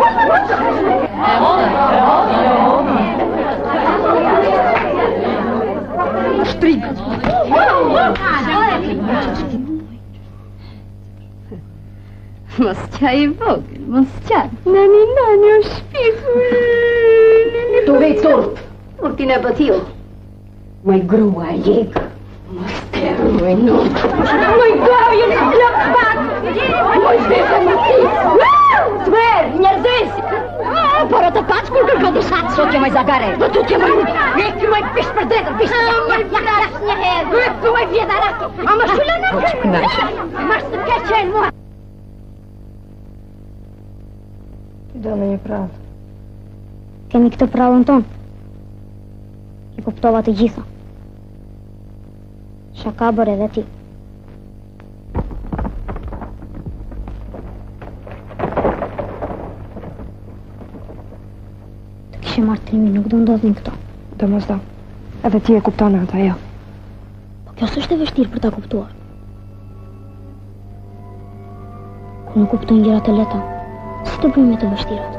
Štrig. Mosća i vogel, mosća. Nani, o špicu. Tu vei turp. Urti ne batil. Moj grua jeg. Moj noć. Moj glavu ne sljopbat. Moj zbjeta mati. Tver, njerdesi. Porota pačku kako dušat šokje moj zagare. Do tu će moj veki moj piš prdredar, piš. Moj brašnje hed. Veki moj vjedaraki. Ama šulja na kraj. Maš se kećen moj. Да, не е прав. Кеми këtë pravën tonë. I kuptova të gjitha. Shaka bërë edhe ti. Të kishe marrë trimin, nuk do ndodhin këto. Do mos do. Edhe ti e kupton atë, jo. Po kjo s'është e vështirë për ta kuptuar. Kur nuk kuptojnë gjërat e lehta, si të bëjmë me të vështirat?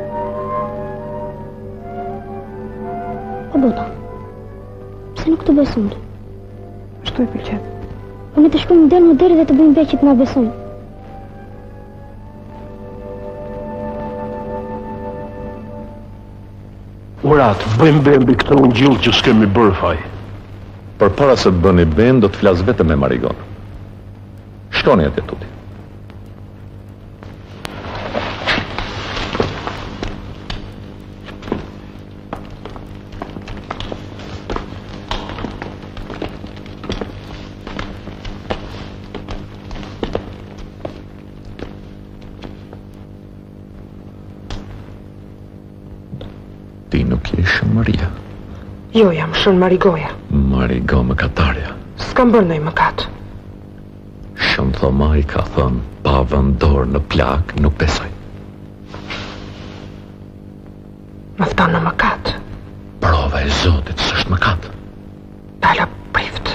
O bota, pse nuk të besojnë? Shtu e pëlqen. Po ne të shkojmë del më deri dhe të bëjmë veqit na besojnë. Urat, bëjmë bembi këtë unë gjillë që s'kemi bërë faj. Për para se të bëni ben, do të flasë vetëm me Marigon. Shkoni atje tuti. Ti nuk je Shëmëria. Jo, jam Shën Marigoja. Marigo mëkatarja. S'kam bërë ndonjë mëkat. Shën Thomaj ka thënë, pa vendor në plak nuk besoj. Më fton në mëkat. Prova e Zotit s'është mëkat. Tala prift.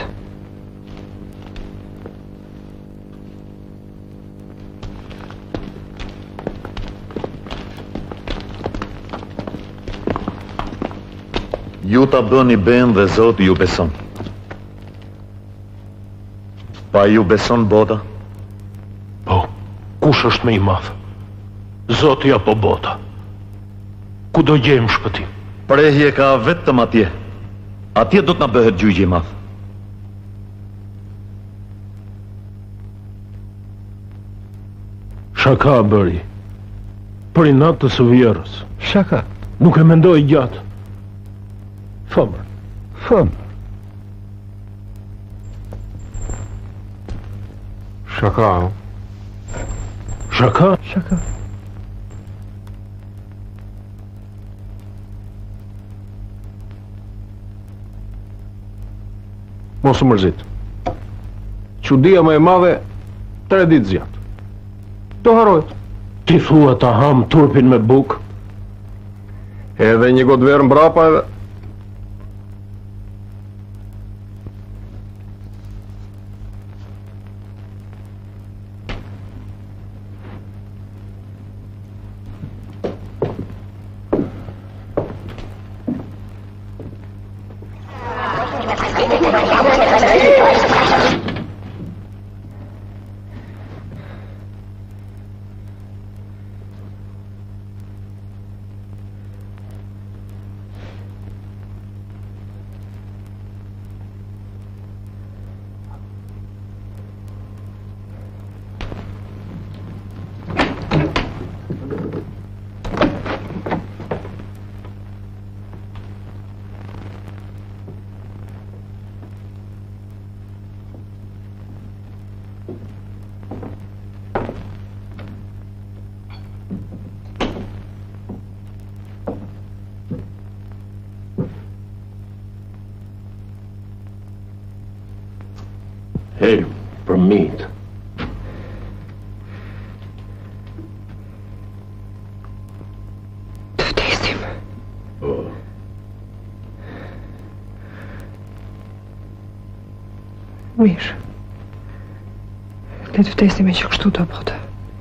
Ju ta bëni ben dhe Zoti ju beson. Pa ju beson bota? Po, kush është më i madh? Zoti apo bota? Ku do gjejmë shpëtim? Prehje ka vetëm atje. Atje do të na bëhet gjyqi i madh. Shaka bëri. Për inat të së vjerës. Shaka? Nuk e mendoj gjatë. Fëmër. Fëmër. Shaka? Shaka? Shaka. Mos u mërzit. Çudia më e madhe 3 ditë zjat. Do harrohet. Ti thua ta ham turpin me buk? Edhe një gotë verë mbrapa edhe... Hey, për mit. Të vdesim. Mirë. Le të vdesim e që kështu do bota.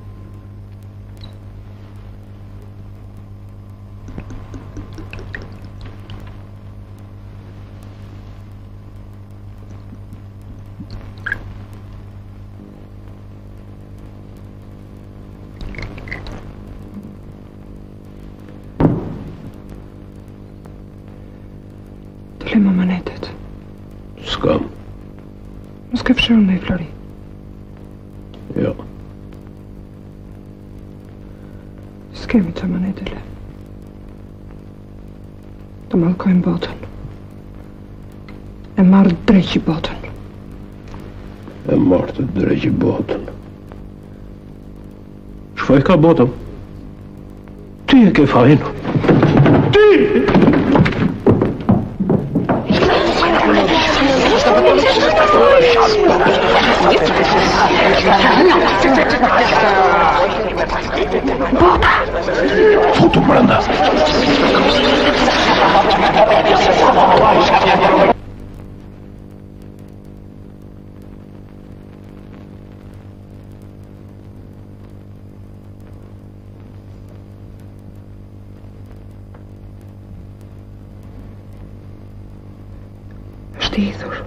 Të le më manetet. S'kam. Mos ke fshirë me i Flori. Jo. S'kemi të manetele. Të mallkojmë botën. E marrë dreqi botën. E marrë të dreqi botën. Shfaj ka botën? Ti e ke fajnë. Ti! Bota! Futu brenda. Është i idhur.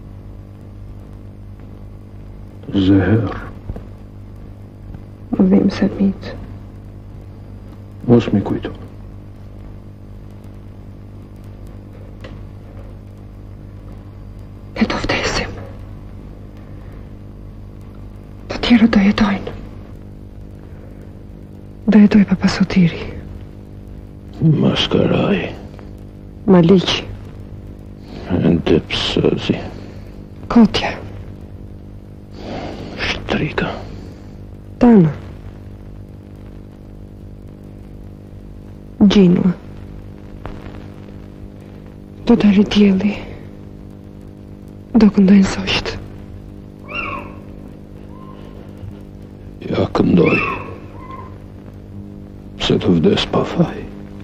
Zëher. Më vim se mitë. Mos mi kujto. Ne do vdesim. Të tjerë do jetojnë. Do jetoj pa pasotiri. Maskaraj. Maliqi. Ndepsëzi. Kotja. Shtrika. Tana. Gjinua. Do të arrit dielli. Do këndojnë soqt. Ja këndoj. Pse të vdes pa faj.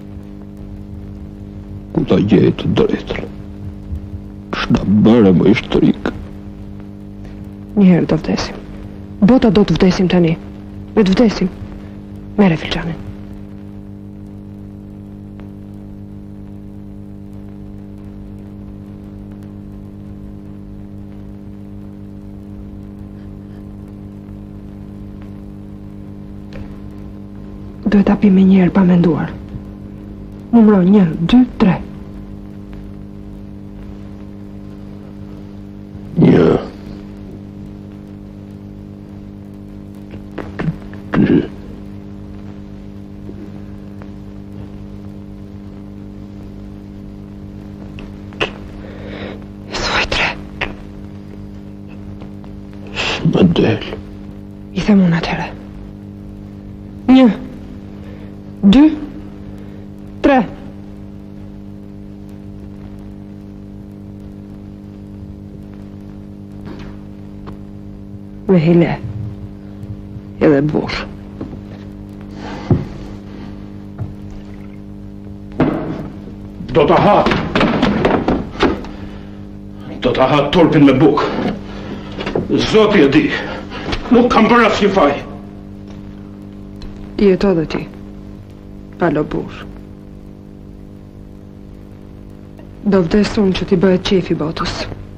Ku ta gjej të drejtën. Shna bëre më i shtrik. Njëherë do vdesim. Bota do të vdesim tani. Le të vdesim. Mere filxanin. Duhet ta pim me njerë pa menduar. Numro 1, 2, 3. 1, 2. Thuaj 3. S'më del. I them unë atëre. 1, 2, 3. Me hile. Edhe burr. Do ta ha. Do ta ha turpin me buk. Zoti e di. Nuk kam bërë asnjë faj. Jeto dhe ti. Palo burr. Do vdes unë që ti bëhet qefi botës.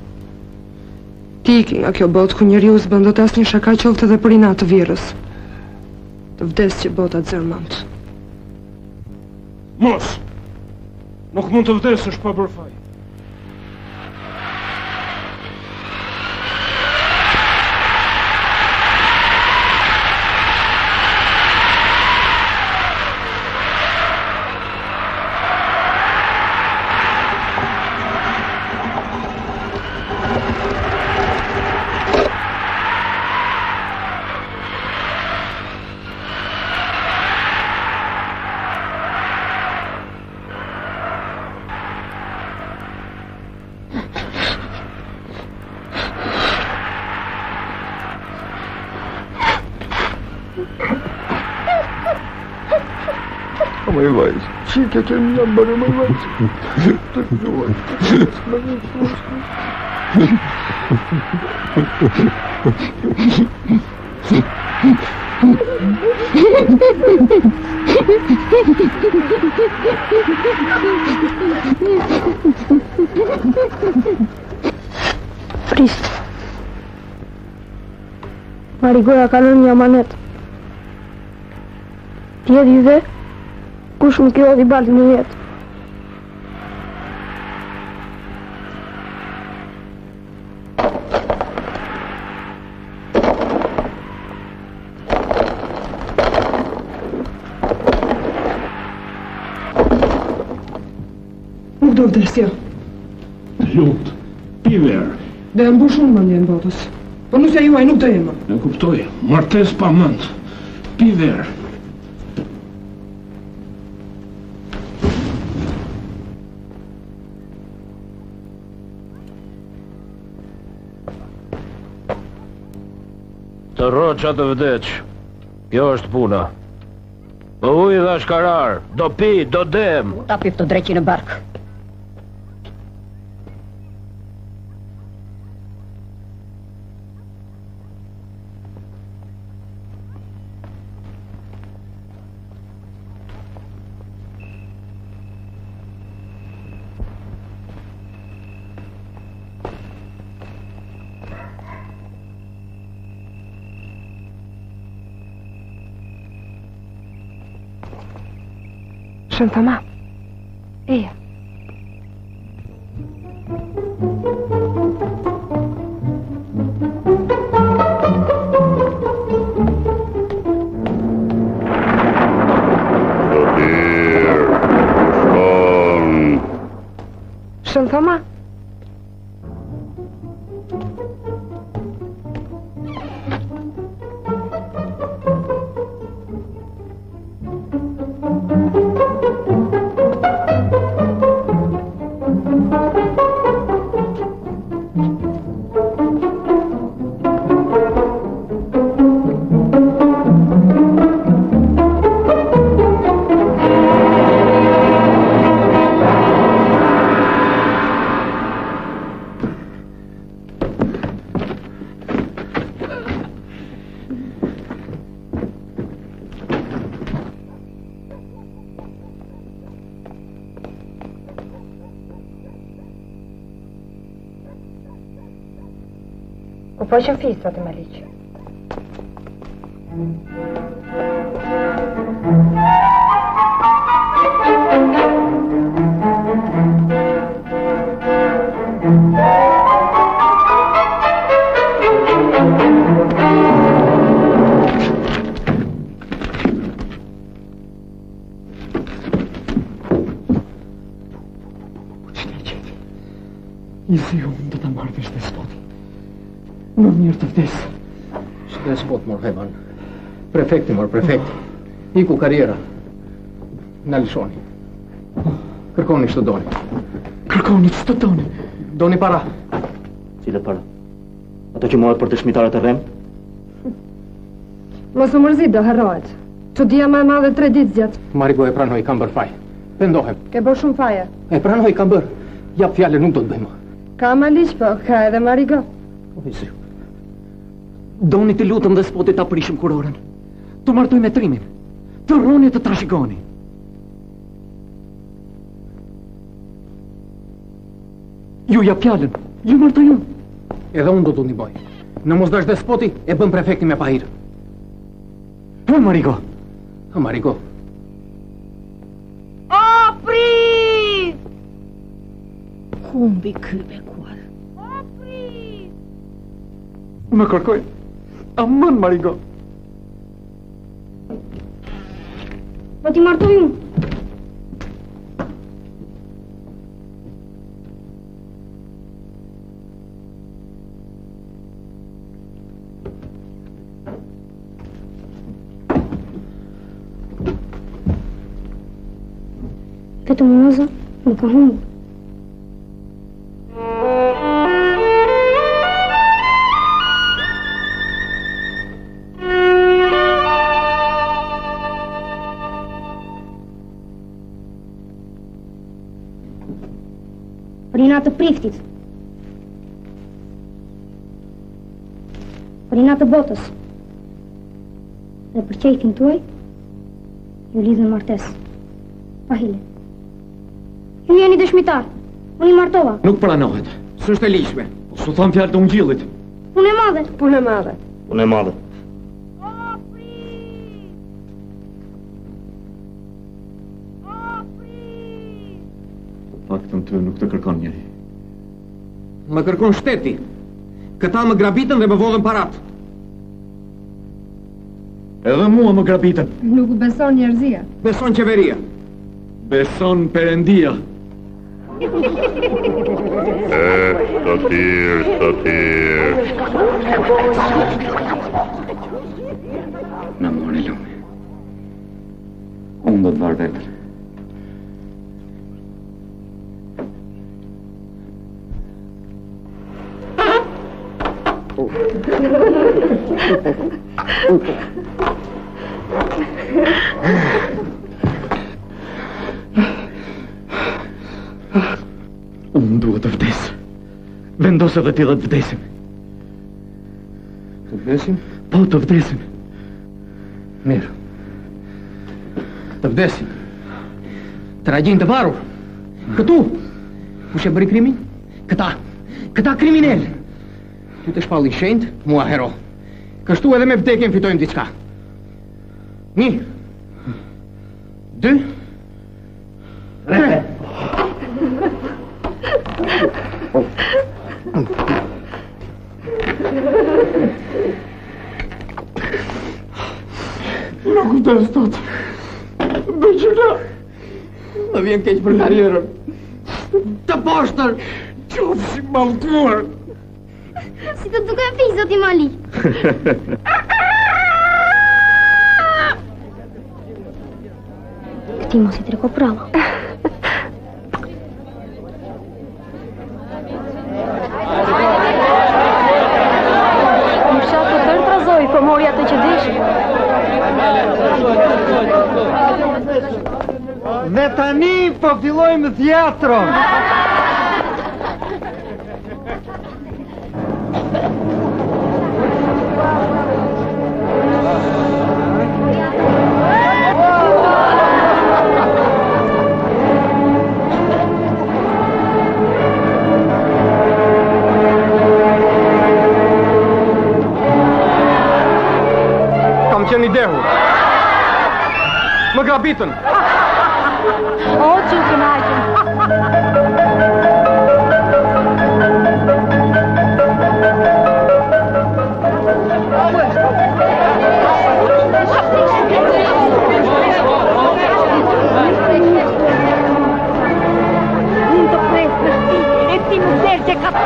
Ti iki nga kjo botë ku njeriu s'bën dot asnjë shaka qoftë edhe për inat të vjerrës. Të vdes që bota të zërmont. Mos. Nuk mund të vdesësh pa bërë faj. Moj vajzë, Chica që nga bërë më vëtë. Të gjuar. Fris. Marigoja ka lënë një amanet. Tjedi dhe, kush më kjo odhi balti në jetë. Nuk do vdesja. Lut, piver. Dhe e mbush unë mëndje në botës. Po nusja juaj nuk do jemë. E kuptoj, martes pa mënd. Piver. Të roqa të vdeq. Kjo është puna. Po ujë dhe shkarar, do pi, do dem. Ta pif të dreqi në bark. Shën thëma. Eja. Shën thëma. U po që në fisë, të me liqë. I si unë do të marrë vesh despoti. Më mirë të vdes. Shë despot, mor Heban. Prefekti, mor, prefekti. Iku karriera. Në lëshoni. Kërkoni që të doni. Kërkoni që të doni. Doni para. Cile para? Ato që mohet për të shmitarët e rem? Mos u mërzit do herrohet. Që dhja ma e madhe 3 ditë zjatë. Marigo e pranoj, kam bërë faj. Pendohem. Ke bërë shumë faja. E pranoj, kam bërë. Jap fjale, nuk do të bëjmë. Ka ma liq, po, ka edhe Marigo. Doni të lutëm dhe spotit ta prishëm kurorën. Të martoj me trimin. Të rroni të trashigoni. Ju ja pjallën. Ju martoj unë. Edhe unë do të një boj. Në mos dash despoti, e bëm prefekti me pahirë. Po, Marigo. Marigo. Opri! Humbi kybe kuar. Më kërkoj. Aman, Marigo. Po ti martoj unë. Vetëm mëza, më ka humbur. Prin atë priftit. Prin atë botës. Dhe për qejtin tuaj, ju lidhën martes. Pa hile. Ju jeni dëshmitar. Unë i martova. Nuk pranohet. S'është e ligjshme. Su thon fjalë të ungjillit. Punë e madhe. Punë e madhe. Punë e madhe. Faktën ty nuk të kërkon njeri. Më kërkon shteti. Këta më grabitën dhe më vodhën parat. Edhe mua më grabitën. Nuk beson njerëzia. Beson qeveria. Beson Perëndia. Statir. Në mori lume. Unë do të varë vetër. Unë duhet të vdes. Vendos edhe ti dhe të vdesim. Të vdesim? Po, të vdesim. Mirë. Të vdesim. Tragjin të varur. Këtu. Kush e bëri krimin? Këta kriminel. Ty të shpalli shenjt, mua hero. Kështu edhe me vdekjen fitojmë diçka. 1, 2, 3. Nuk vdes tot. Bëgjëna. Më vjen keq për karrierën. Të poshtër. Qofshi mallkuar. Si të duke fi, zoti Mali. Këti mos i treko prava. Isha të tërë trazoj, po mori atë që dish. Dhe tani po fillojmë teatron. Kam qenë i dehur. Më grabitën. O, që të kënaqem. Unë të presë, e ti më zërë që ka...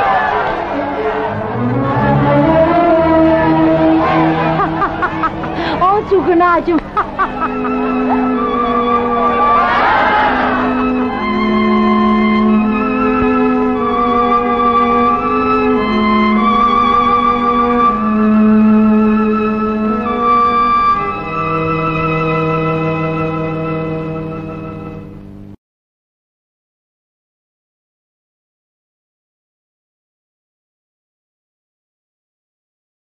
O, që kënaqem.